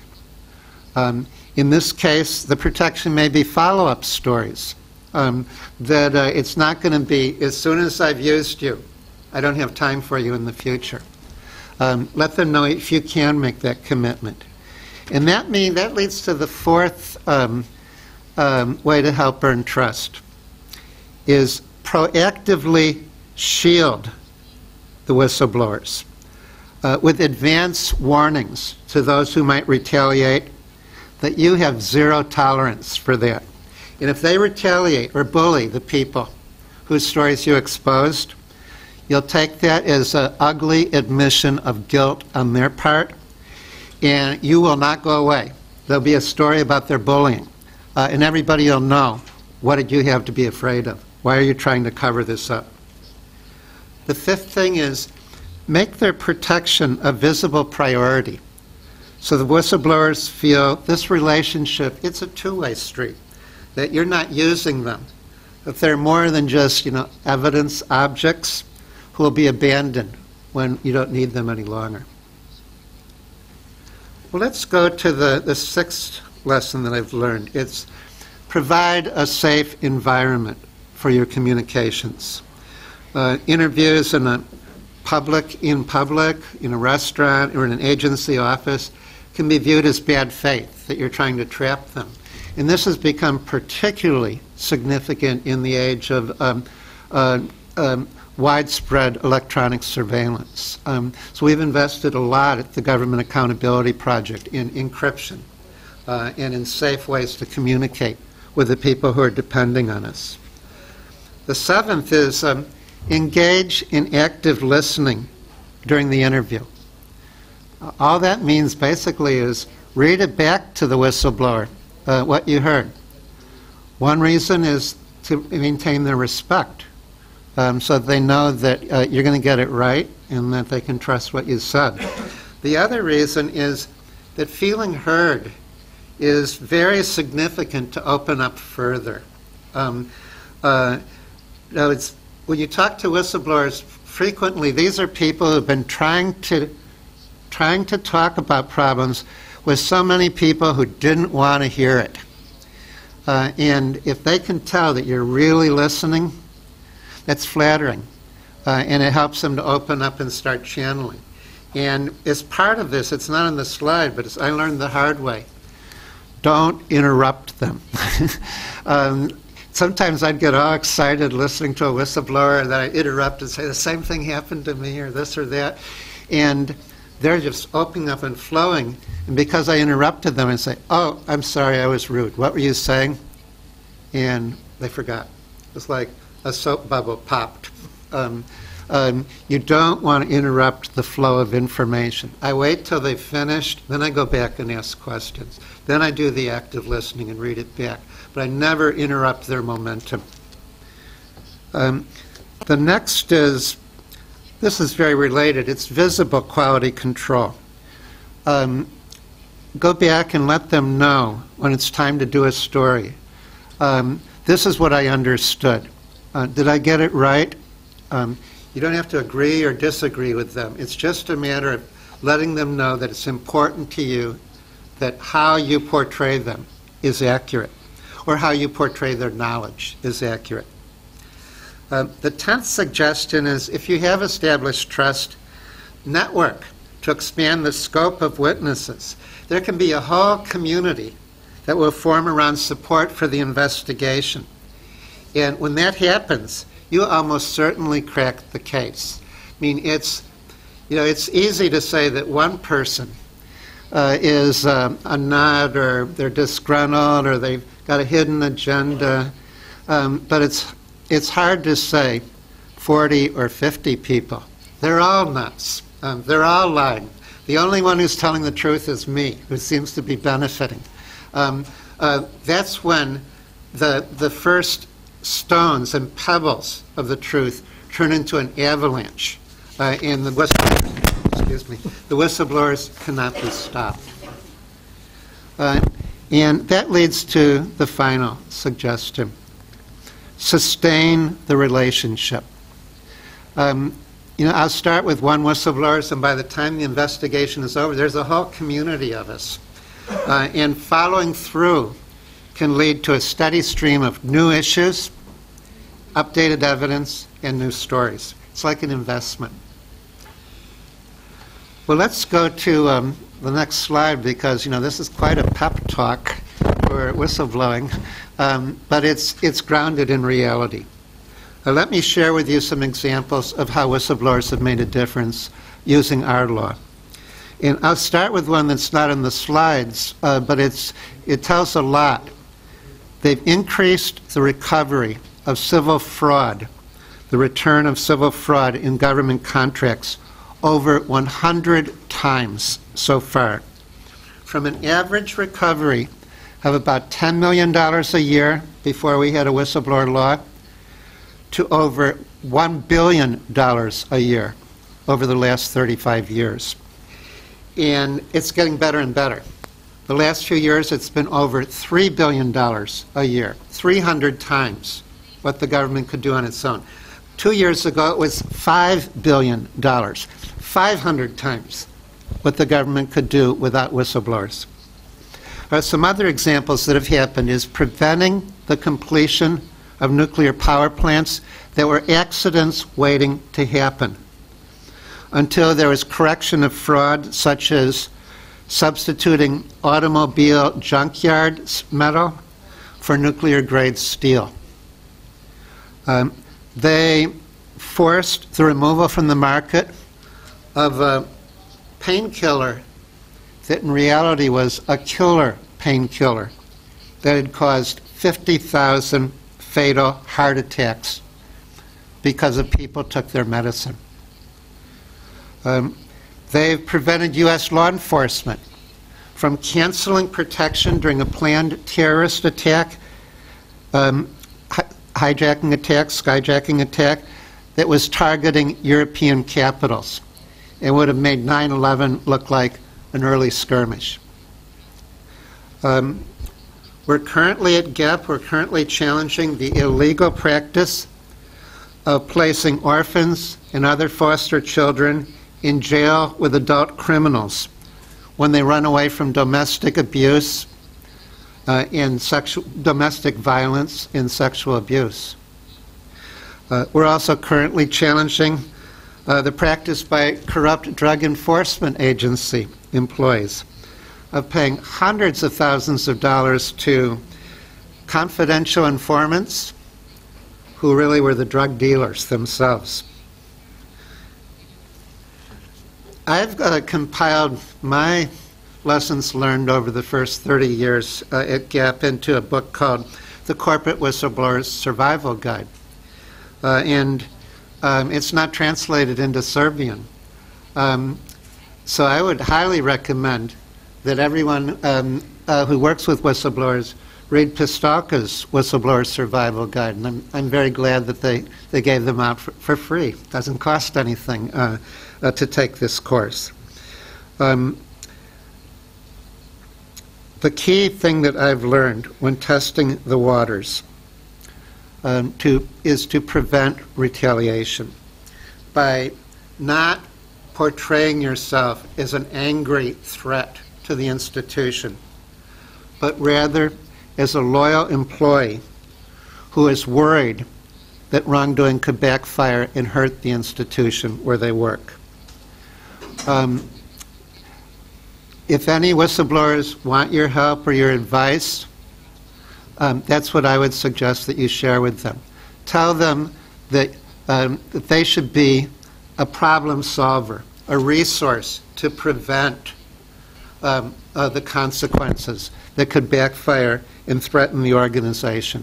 In this case, the protection may be follow-up stories. It's not going to be, as soon as I've used you, I don't have time for you in the future. Let them know if you can make that commitment. And that leads to the fourth way to help earn trust, is proactively shield the whistleblowers with advance warnings to those who might retaliate, that you have zero tolerance for that. And if they retaliate or bully the people whose stories you exposed, you'll take that as an ugly admission of guilt on their part, and you will not go away. There'll be a story about their bullying, and everybody will know, what did you have to be afraid of? Why are you trying to cover this up? The fifth thing is, make their protection a visible priority. So the whistleblowers feel this relationship, it's a two-way street, that you're not using them, that they're more than just, evidence objects who will be abandoned when you don't need them any longer. Well, let's go to the sixth lesson that I've learned. It's provide a safe environment for your communications. Interviews in public, in a restaurant, or in an agency office can be viewed as bad faith, that you're trying to trap them. And this has become particularly significant in the age of widespread electronic surveillance. So we've invested a lot at the Government Accountability Project in encryption and in safe ways to communicate with the people who are depending on us. The seventh is engage in active listening during the interview. All that means basically is read it back to the whistleblower, what you heard. One reason is to maintain their respect, so they know that you're going to get it right and that they can trust what you said. The other reason is that feeling heard is very significant to open up further. When you talk to whistleblowers frequently, these are people who have been trying to talk about problems with so many people who didn't want to hear it. And if they can tell that you're really listening, that's flattering. And it helps them to open up and start channeling. And as part of this, it's not on the slide, but I learned the hard way. Don't interrupt them. Sometimes I'd get all excited listening to a whistleblower that I interrupt and say the same thing happened to me or this or that. And they're just opening up and flowing. And because I interrupted them, I say, oh, I'm sorry, I was rude. What were you saying? And they forgot. It's like a soap bubble popped. You don't want to interrupt the flow of information. I wait till they've finished, then I go back and ask questions. Then I do the active listening and read it back. But I never interrupt their momentum. The next is, this is very related, it's visible quality control. Go back and let them know when it's time to do a story. This is what I understood. Did I get it right? You don't have to agree or disagree with them. It's just a matter of letting them know that it's important to you that how you portray them is accurate, or how you portray their knowledge is accurate. The 10th suggestion is, if you have established trust, network to expand the scope of witnesses. There can be a whole community that will form around support for the investigation. And when that happens, you almost certainly crack the case. I mean, it's easy to say that one person is a nut, or they're disgruntled, or they've got a hidden agenda, but it's hard to say 40 or 50 people. They're all nuts. They're all lying. The only one who's telling the truth is me, who seems to be benefiting. That's when the first stones and pebbles of the truth turn into an avalanche, and the whistleblowers cannot be stopped. And that leads to the final suggestion. Sustain the relationship. I'll start with one whistleblower, and by the time the investigation is over, there's a whole community of us. And following through can lead to a steady stream of new issues, updated evidence, and new stories. It's like an investment. Well, let's go to the next slide, because this is quite a pep talk for whistleblowing, but it's grounded in reality. Let me share with you some examples of how whistleblowers have made a difference using our law. And I'll start with one that's not in the slides, but it tells a lot. They've increased the recovery of civil fraud, the return of civil fraud in government contracts over 100 times so far. From an average recovery of about $10 million a year before we had a whistleblower law to over $1 billion a year over the last 35 years. And it's getting better and better. The last few years it's been over $3 billion a year, 300 times what the government could do on its own. 2 years ago it was $5 billion, 500 times what the government could do without whistleblowers. Some other examples that have happened is preventing the completion of nuclear power plants that were accidents waiting to happen until there was correction of fraud, such as substituting automobile junkyard metal for nuclear-grade steel. They forced the removal from the market of a painkiller that in reality was a killer painkiller that had caused 50,000 fatal heart attacks because of people took their medicine. They've prevented U.S. law enforcement from canceling protection during a planned terrorist attack, hijacking attack, skyjacking attack, that was targeting European capitals. It would have made 9/11 look like an early skirmish. We're currently at GEP, we're currently challenging the illegal practice of placing orphans and other foster children in jail with adult criminals when they run away from domestic abuse and domestic violence and sexual abuse. We're also currently challenging the practice by corrupt drug enforcement agency employees of paying hundreds of thousands of dollars to confidential informants who really were the drug dealers themselves. I've compiled my lessons learned over the first 30 years at GAP into a book called The Corporate Whistleblower's Survival Guide. It's not translated into Serbian. So I would highly recommend that everyone who works with whistleblowers read Pistalka's Whistleblower Survival Guide. And I'm very glad that they gave them out for free. It doesn't cost anything to take this course. The key thing that I've learned when testing the waters is to prevent retaliation by not portraying yourself as an angry threat to the institution, but rather as a loyal employee who is worried that wrongdoing could backfire and hurt the institution where they work. If any whistleblowers want your help or your advice, that's what I would suggest that you share with them. Tell them that they should be a problem solver, a resource to prevent the consequences that could backfire and threaten the organization.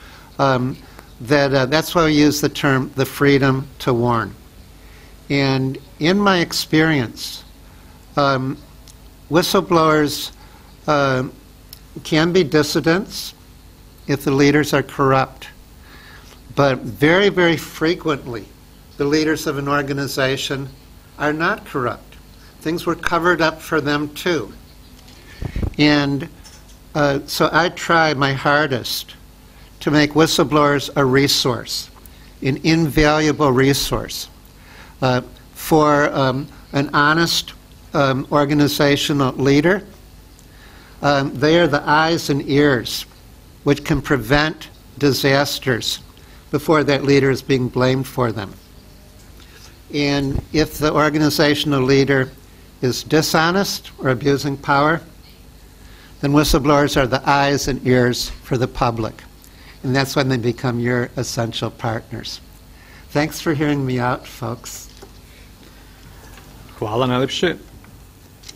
That's why we use the term the freedom to warn. And in my experience, whistleblowers can be dissidents if the leaders are corrupt. But very, very frequently, the leaders of an organization are not corrupt. Things were covered up for them too. And so I try my hardest to make whistleblowers a resource, an invaluable resource for an honest organizational leader. They are the eyes and ears which can prevent disasters before that leader is being blamed for them. And if the organizational leader is dishonest or abusing power, then whistleblowers are the eyes and ears for the public. And that's when they become your essential partners. Thanks for hearing me out, folks. Hvala najlepše.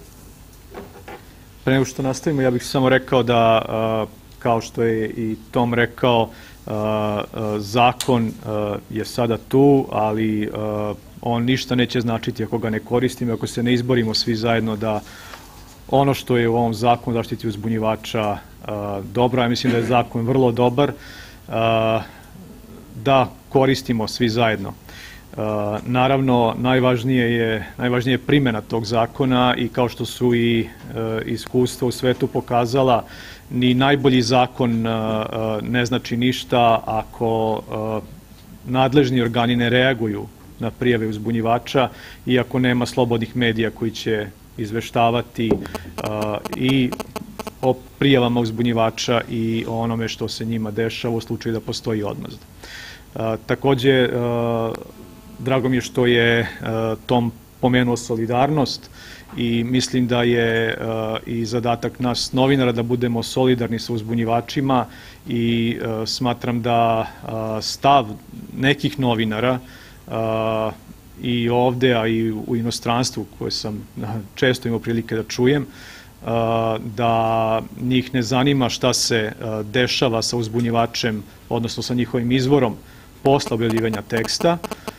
Pre nego što nastavimo, ja bih samo rekao da, kao što je i Tom rekao, zakon je sada tu, ali on ništa neće značiti ako ga ne koristimo, ako se ne izborimo svi zajedno da ono što je u ovom zakonu zaštiti uzbunjivača dobro, ja mislim da je zakon vrlo dobar, da koristimo svi zajedno. Naravno, najvažnije je primjena tog zakona i kao što su i iskustva u svetu pokazala, ni najbolji zakon ne znači ništa ako nadležni organi ne reaguju na prijave uzbunjivača i ako nema slobodnih medija koji će izveštavati i o prijavama uzbunjivača i o onome što se njima dešava u slučaju da postoji odmazda. Takođe, drago mi je što je Tom pomenuo solidarnost i mislim da je i zadatak nas novinara da budemo solidarni sa uzbunjivačima i smatram da stav nekih novinara i ovde, a i u inostranstvu, koje sam često imao prilike da čujem, da njih ne zanima šta se dešava sa uzbunjivačem, odnosno sa njihovim izvorom posle objavljivanja teksta,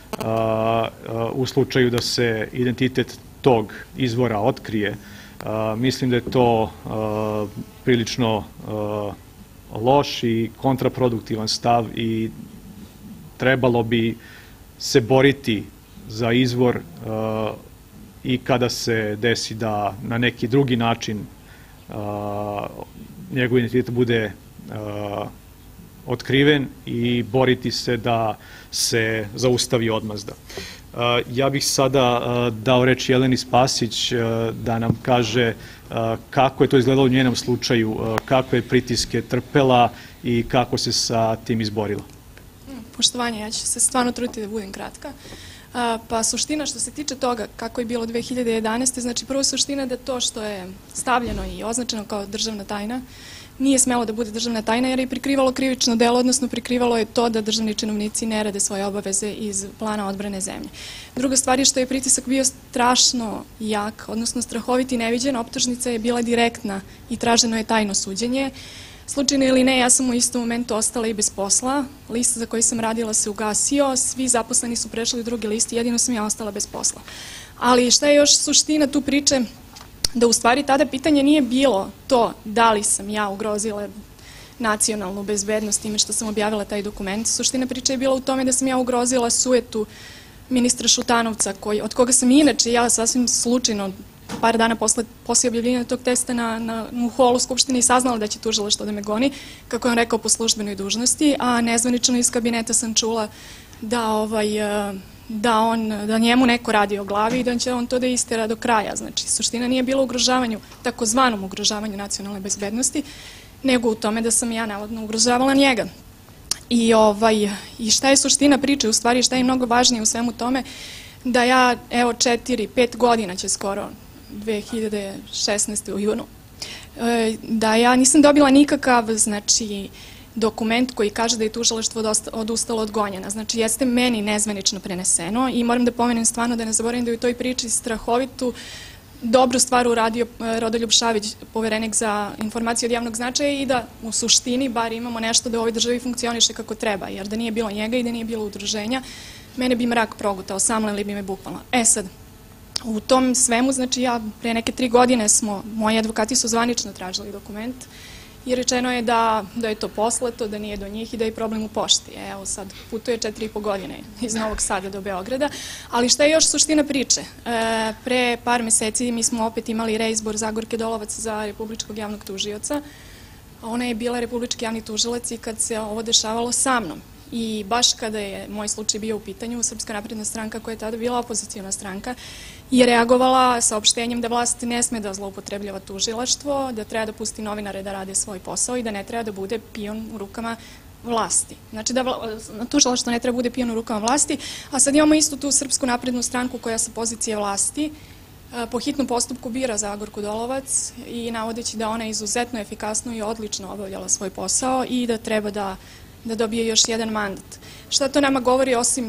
u slučaju da se identitet tog izvora otkrije. Mislim da je to prilično loš i kontraproduktivan stav i trebalo bi se boriti za izvor i kada se desi da na neki drugi način njegov identitet bude otkriven i boriti se da se zaustavi odmazda. Ja bih sada dao reč Jeleni Spasić da nam kaže kako je to izgledalo u njenom slučaju, kakve pritiske trpela i kako se sa tim izborila. Poštovanje, ja ću se stvarno truditi da budem kratka. Pa suština što se tiče toga kako je bilo 2011. Znači prvo suština da to što je stavljeno i označeno kao državna tajna nije smelo da bude državna tajna jer je prikrivalo krivično delo, odnosno prikrivalo je to da državni činovnici ne rade svoje obaveze iz plana odbrane zemlje. Druga stvar je što je pritisak bio strašno jak, odnosno strahovit i neviđen, optužnica je bila direktna i traženo je tajno suđenje. Slučajno ili ne, ja sam u istom momentu ostala i bez posla, list za koji sam radila se ugasio, svi zaposleni su prešli u drugi list i jedino sam ja ostala bez posla. Ali šta je još suština tu priče? Da u stvari tada pitanje nije bilo to da li sam ja ugrozila nacionalnu bezbednost time što sam objavila taj dokument. Suština priče je bila u tome da sam ja ugrozila sujetu ministra Šutanovca, od koga sam inače ja sasvim slučajno par dana posle objavljenja tog testa u holu Skupštine i saznala da će tužilaštvo da me goni, kako je on rekao po službenoj dužnosti, a nezvanično iz kabineta sam čula da njemu neko radi o glavi i da će on to da istera do kraja. Znači, suština nije bila u ugrožavanju, takozvanom ugrožavanju nacionalne bezbednosti, nego u tome da sam ja navodno ugrožavala njega. I šta je suština priče, u stvari šta je mnogo važnije u svemu tome, da ja, evo 4-5 godina će skoro, 2016. u junu, da ja nisam dobila nikakav, znači, dokument koji kaže da je tužilaštvo odustalo od gonjena. Znači, jeste meni nezvanično preneseno i moram da pomenem stvarno da ne zaboravim da je u toj priči strahovitu dobru stvar uradio Rodoljub Šavić, poverenik za informacije od javnog značaja i da u suštini bar imamo nešto da u ovoj državi funkcioniše kako treba, jer da nije bilo njega i da nije bilo udruženja, mene bi mrak progutao, samleli bi me bukvalno. Sad, u tom svemu, znači ja pre neke 3 godine moji advokati su zvanično tražili dokument i rečeno je da je to poslato, da nije do njih i da je problem u pošti. Evo sad putuje 4,5 godine iz Novog Sada do Beograda, ali šta je još suština priče? Pre par meseci mi smo opet imali reizbor Zagorke Dolovac za republičkog javnog tužioca. Ona je bila republički javni tužilac i kad se ovo dešavalo sa mnom. I baš kada je moj slučaj bio u pitanju, Srpska napredna stranka, koja je tada bila opozicijona stranka, je reagovala saopštenjem da vlast ne sme da zloupotrebljava tužilaštvo, da treba da pusti novinare da rade svoj posao i da ne treba da bude pion u rukama vlasti. Znači da tužilaštvo ne treba da bude pion u rukama vlasti, a sad imamo istu tu Srpsku naprednu stranku koja sa pozicije vlasti po hitnom postupku bira Zagorku Dolovac i navodeći da ona je izuzetno efikasno i odlično obavljala svoj posao i da treba da dobije još jedan mandat. Šta to nama govori osim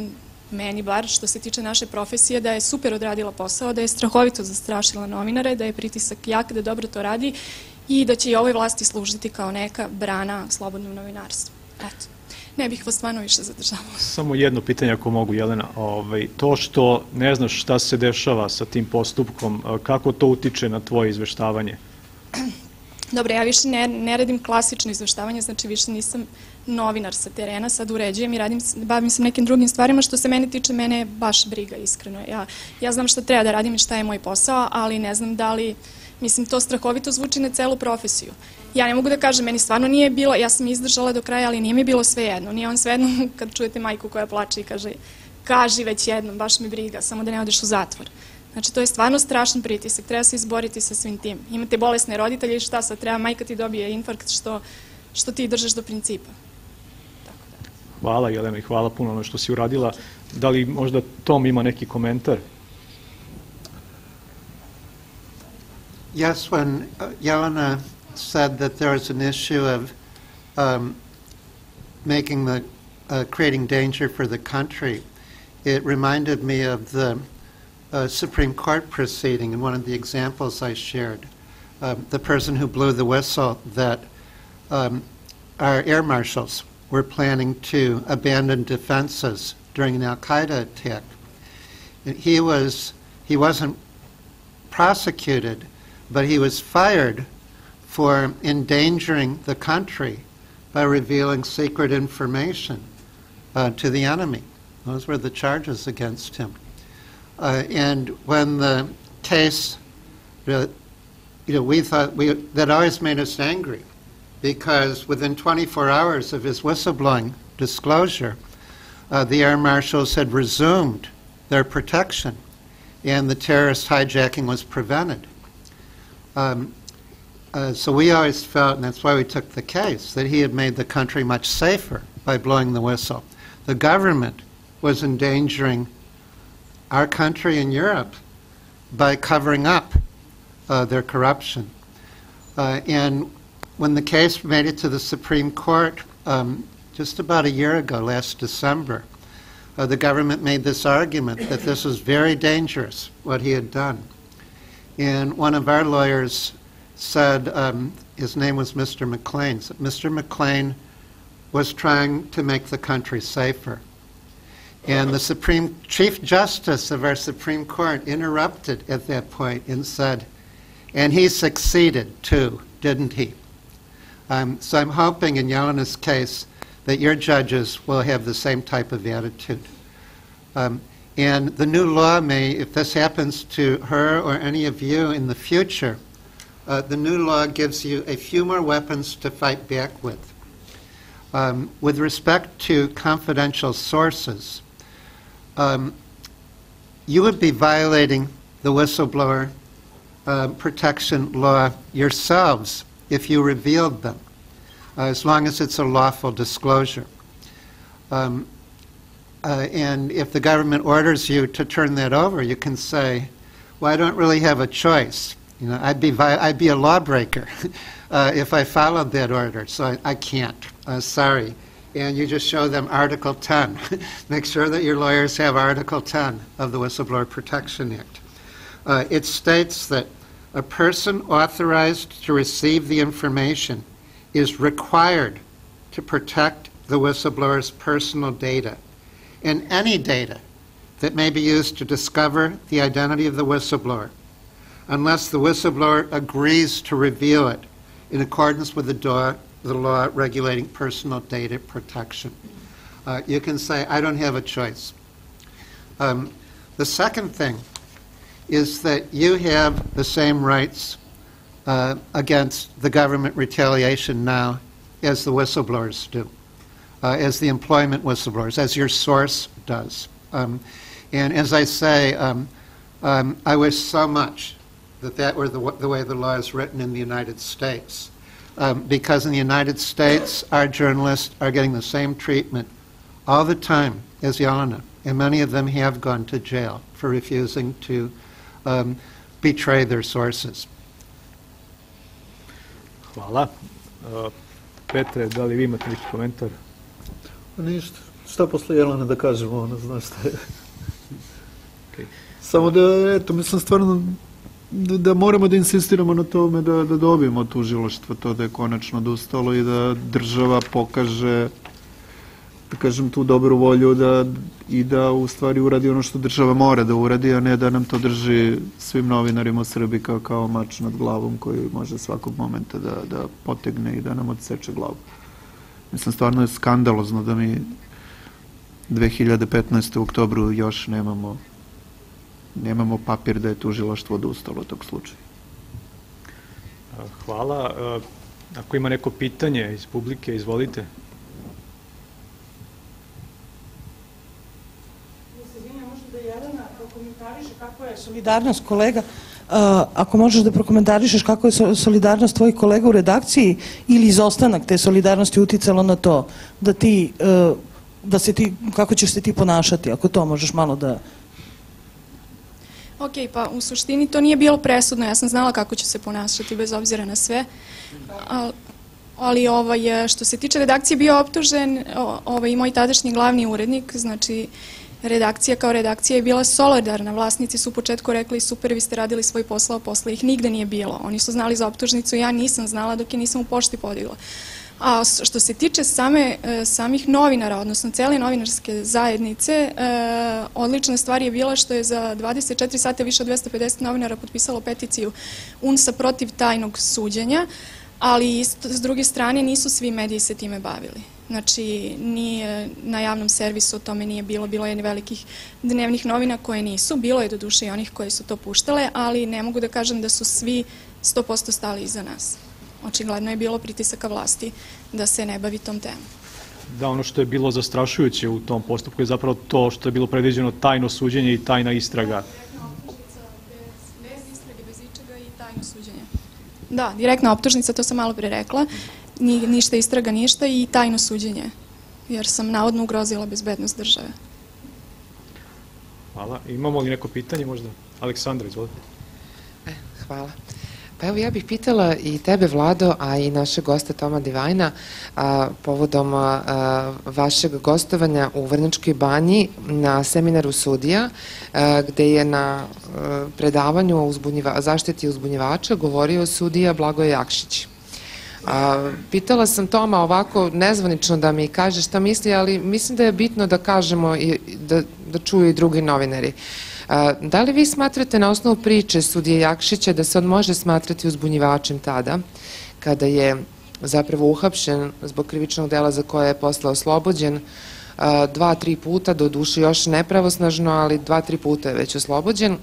meni bar što se tiče naše profesije, da je super odradila posao, da je strahovito zastrašila novinare, da je pritisak jak, da dobro to radi i da će i ovoj vlasti služiti kao neka brana slobodnom novinarstvu. Eto, ne bih vas stvarno više zadržavala. Samo jedno pitanje ako mogu, Jelena. To što ne znaš šta se dešava sa tim postupkom, kako to utiče na tvoje izveštavanje? Dobro, ja više ne radim klasično izveštavanje, znači više nisam novinar sa terena, sad uređujem i bavim se nekim drugim stvarima. Što se mene tiče, mene je baš briga, iskreno. Ja znam šta treba da radim i šta je moj posao, ali ne znam da li, mislim, to strahovito zvuči na celu profesiju. Ja ne mogu da kažem, meni stvarno nije bilo, ja sam izdržala do kraja, ali nije mi bilo svejedno. Nije on svejedno kad čujete majku koja plače i kaže, kaži već jednom, baš mi briga, samo da ne odeš u zatvor. Znači, to je stvarno strašan pritisak, treba se izboriti sa svim tim. Imate bolesne roditelje i šta sad, treba majka ti dobije infarkt što ti držeš do principa. Hvala, Jelena, i hvala puno ono što si uradila. Da li možda Tom ima neki komentar? Yes, when Jelena said that there was an issue of creating danger for the country, it reminded me of the Supreme Court proceeding in one of the examples I shared. The person who blew the whistle that our air marshals were planning to abandon defenses during an Al-Qaeda attack. He wasn't prosecuted, but he was fired for endangering the country by revealing secret information to the enemy. Those were the charges against him. And when the case, we thought that always made us angry, because within 24 hours of his whistleblowing disclosure, the air marshals had resumed their protection, and the terrorist hijacking was prevented. So we always felt, and that's why we took the case, that he had made the country much safer by blowing the whistle. The government was endangering our country and Europe by covering up their corruption. And when the case made it to the Supreme Court just about a year ago, last December, the government made this argument that this was very dangerous, what he had done. And one of our lawyers said, his name was Mr. McLean, that Mr. McLean was trying to make the country safer. And the Chief Justice of our Supreme Court interrupted at that point and said, and he succeeded too, didn't he? So I'm hoping in Yelena's case that your judges will have the same type of attitude. And the new law may, if this happens to her or any of you in the future, the new law gives you a few more weapons to fight back with. With respect to confidential sources, you would be violating the whistleblower protection law yourselves if you revealed them, as long as it's a lawful disclosure. And if the government orders you to turn that over, you can say, well, I don't really have a choice. I'd be a lawbreaker if I followed that order, so I can't. Sorry. And you just show them Article 10. Make sure that your lawyers have Article 10 of the Whistleblower Protection Act. It states that a person authorized to receive the information is required to protect the whistleblower's personal data and any data that may be used to discover the identity of the whistleblower, unless the whistleblower agrees to reveal it in accordance with the law regulating personal data protection. You can say, I don't have a choice. The second thing is that you have the same rights against the government retaliation now as the whistleblowers do, as the employment whistleblowers, as your source does. And as I say, I wish so much that were the way the law is written in the United States. Because in the United States, our journalists are getting the same treatment all the time as Jelena, and many of them have gone to jail for refusing to betray their sources. Hvala. Petre, da li vi imate neki komentar? Ništa. Šta posle Jelene da kažemo, ona zna šta je. Samo da, eto, mislim stvarno da moramo da insistiramo na tome da dobijemo tužilaštvo, to da je konačno odustalo i da država pokaže, da kažem, tu dobru volju i da u stvari uradi ono što država mora da uradi, a ne da nam to drži svim novinarima u Srbiji kao mač nad glavom koji može svakog momenta da potegne i da nam odseče glavu. Mislim, stvarno je skandalozno da mi 2015. u oktobru još nemamo papir da je tužilaštvo odustalo od tog slučaja. Hvala. Ako ima neko pitanje iz publike, izvolite. Možda da Jelena prokomentariše kakva je solidarnost kolega, ako možeš da prokomentarišeš kako je solidarnost tvojih kolega u redakciji ili izostanak te solidarnosti uticalo na to kako ćeš se ti ponašati, ako to možeš malo da... Ok, pa u suštini to nije bilo presudno, ja sam znala kako ću se ponašati bez obzira na sve, ali što se tiče redakcije bio optužen i moj tadašnji glavni urednik, znači redakcija kao redakcija je bila solidarna, vlasnici su u početku rekli super, vi ste radili svoj posao, posle ih nigde nije bilo, oni su znali za optužnicu, ja nisam znala dok je nisam u pošti podigla. A što se tiče samih novinara, odnosno cele novinarske zajednice, odlična stvar je bila što je za 24 sata više od 250 novinara potpisalo peticiju UNS-a protiv tajnog suđenja, ali s druge strane nisu svi mediji se time bavili. Znači, na javnom servisu o tome nije bilo je velikih dnevnih novina koje nisu, bilo je doduše i onih koje su to puštale, ali ne mogu da kažem da su svi 100% stali iza nas. Očigledno je bilo pritisaka vlasti da se ne bavi tom temom. Da, ono što je bilo zastrašujuće u tom postupku je zapravo to što je bilo predviđeno tajno suđenje i tajna istraga. Direktna optužnica bez istrage, bez ičega i tajno suđenje. Da, direktna optužnica, to sam malo pre rekla, ništa istraga, ništa i tajno suđenje, jer sam navodno ugrozila bezbednost države. Hvala. Imamo li neko pitanje možda? Aleksandra, izvolite. Hvala. Pa evo ja bih pitala i tebe, Vlado, a i našeg gosta Toma Divajna povodom vašeg gostovanja u Vrnjačkoj banji na seminaru sudija, gde je na predavanju o zaštiti uzbunjivača govorio sudija Blagoje Jakšić. Pitala sam Toma ovako nezvanično da mi kaže šta misli, ali mislim da je bitno da kažemo i da čuju i drugi novinari. Da li vi smatrate na osnovu priče sudije Jakšića da se on može smatrati uzbunjivačem tada, kada je zapravo uhapšen zbog krivičnog dela za koje je posle oslobođen 2-3 puta, do duše još nepravosnažno, ali 2-3 puta je već oslobođen.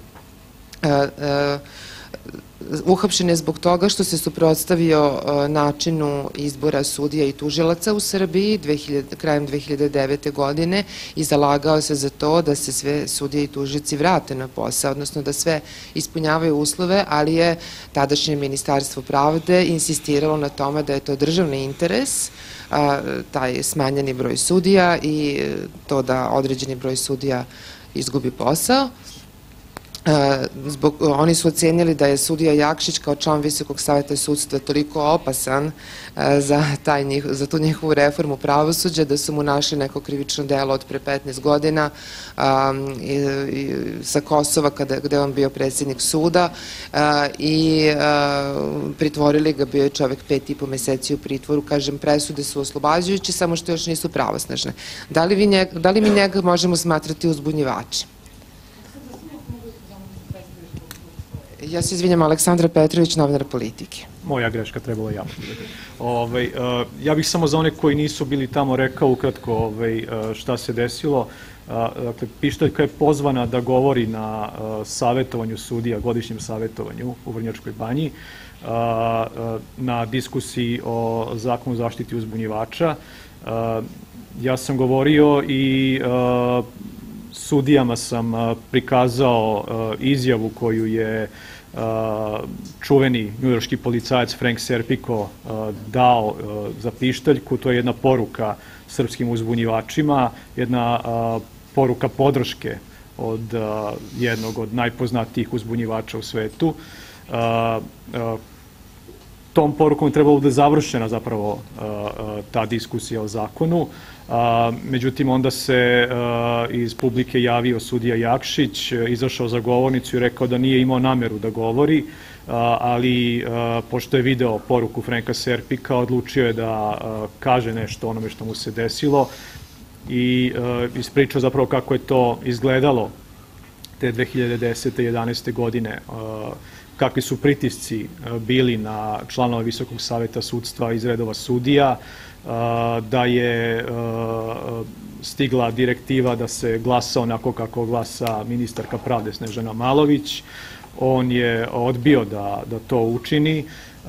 Uhapšen je zbog toga što se suprotstavio načinu izbora sudija i tužilaca u Srbiji krajem 2009. godine i zalagao se za to da se sve sudije i tužioci vrate na posao, odnosno da sve ispunjavaju uslove, ali je tadašnje Ministarstvo pravde insistiralo na tome da je to državni interes, taj smanjeni broj sudija i to da određeni broj sudija izgubi posao. Oni su ocenili da je sudija Jakšić kao član Visokog saveta sudstva toliko opasan za tu njihovu reformu pravosuđa da su mu našli neko krivično delo od pre 15 godina sa Kosova gde je on bio predsjednik suda i pritvorili ga, bio je čovek 5,5 meseci u pritvoru. Kažem, presude su oslobađajuće, samo što još nisu pravosnažne. Da li mi njega možemo smatrati uzbunjivačem? Ja se izvinjam, Aleksandra Petrović, novinar Politike. Moja greška, trebalo je javno. Ja bih samo za one koji nisu bili tamo rekao ukratko šta se desilo. Dakle, Pištaljka je pozvana da govori na savjetovanju sudija, godišnjem savjetovanju u Vrnjačkoj banji, na diskusiji o zakonu zaštiti uzbunjivača. Ja sam govorio i sudijama sam prikazao izjavu koju je čuveni njujorški policajac Frank Serpico dao za Pištaljku. To je jedna poruka srpskim uzbunjivačima, jedna poruka podrške od jednog od najpoznatijih uzbunjivača u svetu. Tom porukom je trebalo da je završena zapravo ta diskusija o zakonu. Međutim, onda se iz publike javio sudija Jakšić, izašao za govornicu i rekao da nije imao nameru da govori, ali pošto je video poruku Frenka Serpika, odlučio je da kaže nešto o onome što mu se desilo i ispričao zapravo kako je to izgledalo te 2010. i 2011. godine, kakvi su pritisci bili na članove Visokog saveta sudstva iz redova sudija, da je stigla direktiva da se glasa onako kako glasa ministarka pravde Snežana Malović. On je odbio da to učini.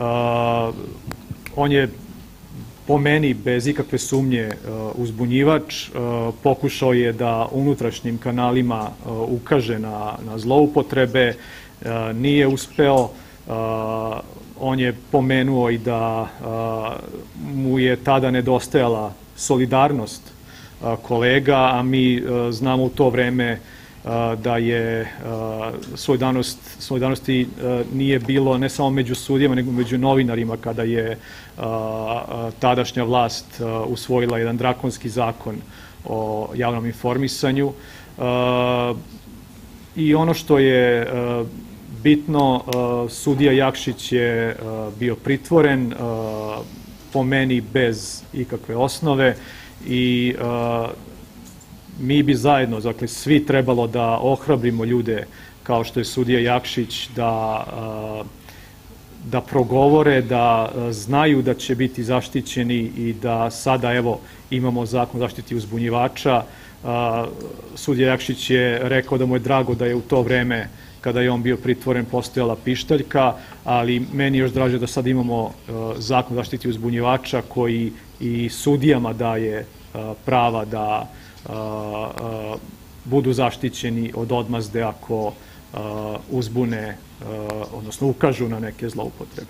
On je po meni bez ikakve sumnje uzbunjivač. Pokušao je da unutrašnjim kanalima ukaže na zloupotrebe, nije uspeo. On je pomenuo i da mu je tada nedostajala solidarnost kolega, a mi znamo u to vreme da je solidarnosti nije bilo ne samo među sudijama, nego među novinarima kada je tadašnja vlast usvojila jedan drakonski zakon o javnom informisanju. I ono što je bitno, sudija Jakšić je bio pritvoren, po meni bez ikakve osnove, i mi bi zajedno, dakle svi, trebalo da ohrabrimo ljude kao što je sudija Jakšić da progovore, da znaju da će biti zaštićeni i da sada evo imamo zakon o zaštiti uzbunjivača. Sudija Jakšić je rekao da mu je drago da je u to vreme kada je on bio pritvoren postojala pištaljka, ali meni još draže da sad imamo zakon o zaštiti uzbunjivača koji i sudijama daje prava da budu zaštićeni od odmazde ako uzbune, odnosno ukažu na neke zloupotrebe.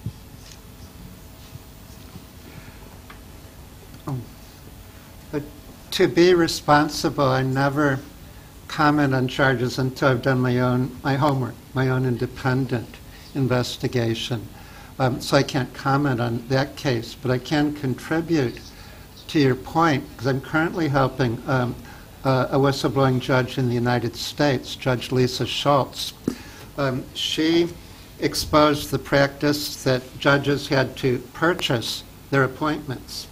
To be responsible, I never comment on charges until I've done my homework, my own independent investigation. So I can't comment on that case, but I can contribute to your point, because I'm currently helping a whistleblowing judge in the United States, Judge Lisa Schultz. She exposed the practice that judges had to purchase their appointments,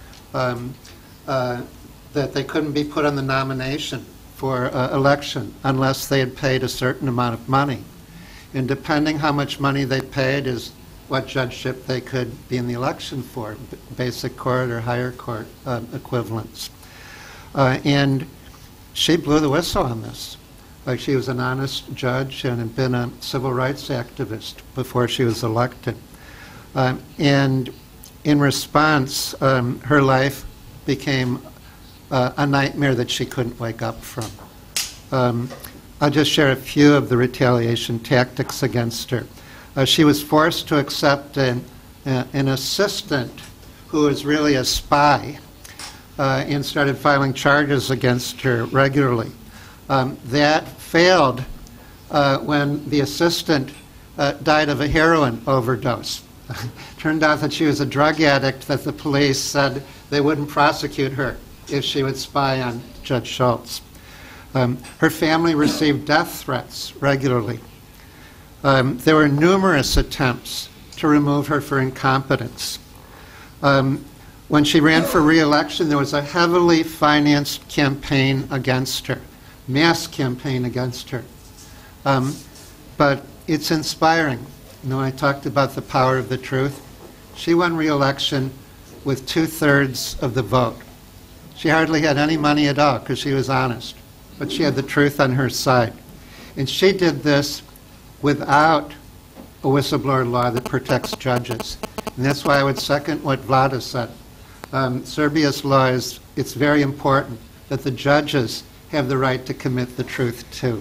that they couldn't be put on the nomination for election unless they had paid a certain amount of money. And depending how much money they paid is what judgeship they could be in the election for, basic court or higher court equivalents. And she blew the whistle on this. Like, she was an honest judge and had been a civil rights activist before she was elected. And in response, her life became a nightmare that she couldn't wake up from. I'll just share a few of the retaliation tactics against her. She was forced to accept an assistant who was really a spy and started filing charges against her regularly. That failed when the assistant died of a heroin overdose. Turned out that she was a drug addict that the police said they wouldn't prosecute her if she would spy on Judge Schultz. Her family received death threats regularly. There were numerous attempts to remove her for incompetence. When she ran for re-election, there was a heavily financed campaign against her, mass campaign against her. But it's inspiring. You know, I talked about the power of the truth. She won re-election with 2/3 of the vote. She hardly had any money at all because she was honest, but she had the truth on her side. And she did this without a whistleblower law that protects judges. And that's why I would second what Vlada said. Serbia's law it's very important that the judges have the right to commit the truth too.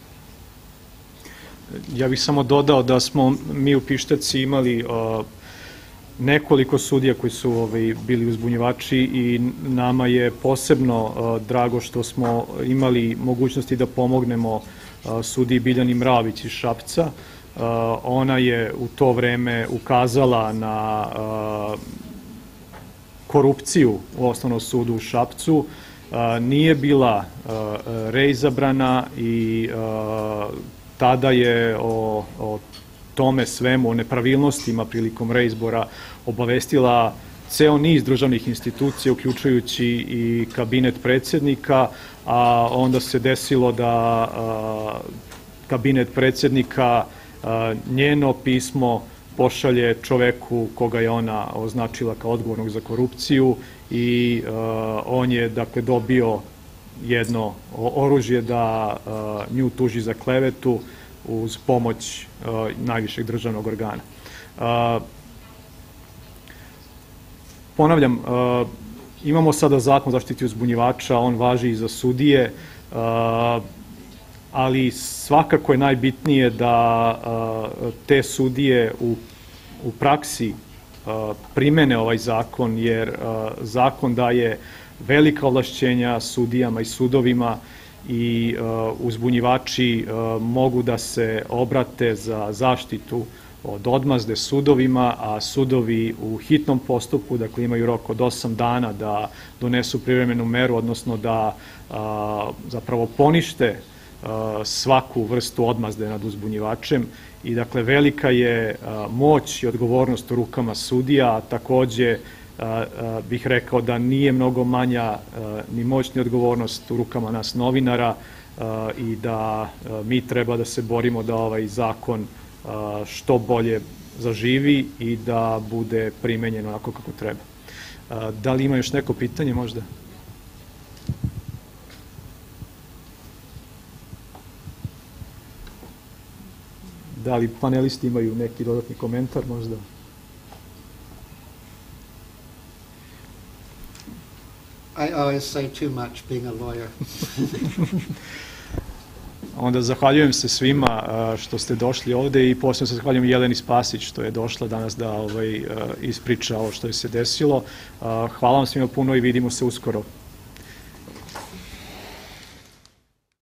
Ja bih samo dodao da smo mi u Pištaci imali nekoliko sudija koji su bili uzbunjivači i nama je posebno drago što smo imali mogućnosti da pomognemo sudiji Biljani Mravić iz Šapca. Ona je u to vreme ukazala na korupciju u Osnovnom sudu u Šapcu, nije bila reizabrana i tada je o tome svemu, o nepravilnostima prilikom reizbora obavestila ceo niz državnih institucija, uključujući i kabinet predsjednika, a onda se desilo da kabinet predsjednika njeno pismo pošalje čoveku koga je ona označila kao odgovornog za korupciju i on je dakle dobio jedno oružje da nju tuži za klevetu uz pomoć najvišeg državnog organa. Ponavljam, imamo sada zakon o zaštiti uzbunjivača, on važi i za sudije, ali svakako je najbitnije da te sudije u praksi primene ovaj zakon, jer zakon daje velika ovlašćenja sudijama i sudovima i uzbunjivači mogu da se obrate za zaštitu od odmazde sudovima, a sudovi u hitnom postupku, dakle imaju rok od 8 dana da donesu privremenu meru, odnosno da zapravo ponište svaku vrstu odmazde nad uzbunjivačem i dakle velika je moć i odgovornost u rukama sudija, a takođe bih rekao da nije mnogo manja ni moć ni odgovornost u rukama nas novinara i da mi treba da se borimo da ovaj zakon što bolje zaživi i da bude primenjen onako kako treba. Da li ima još neko pitanje možda? Da li panelisti imaju neki dodatni komentar možda? I always say too much being a lawyer. Onda zahvaljujem se svima što ste došli ovde i posebno se zahvaljujem Jeleni Spasić što je došla danas da ispriča ovo što je se desilo. Hvala vam svima puno i vidimo se uskoro.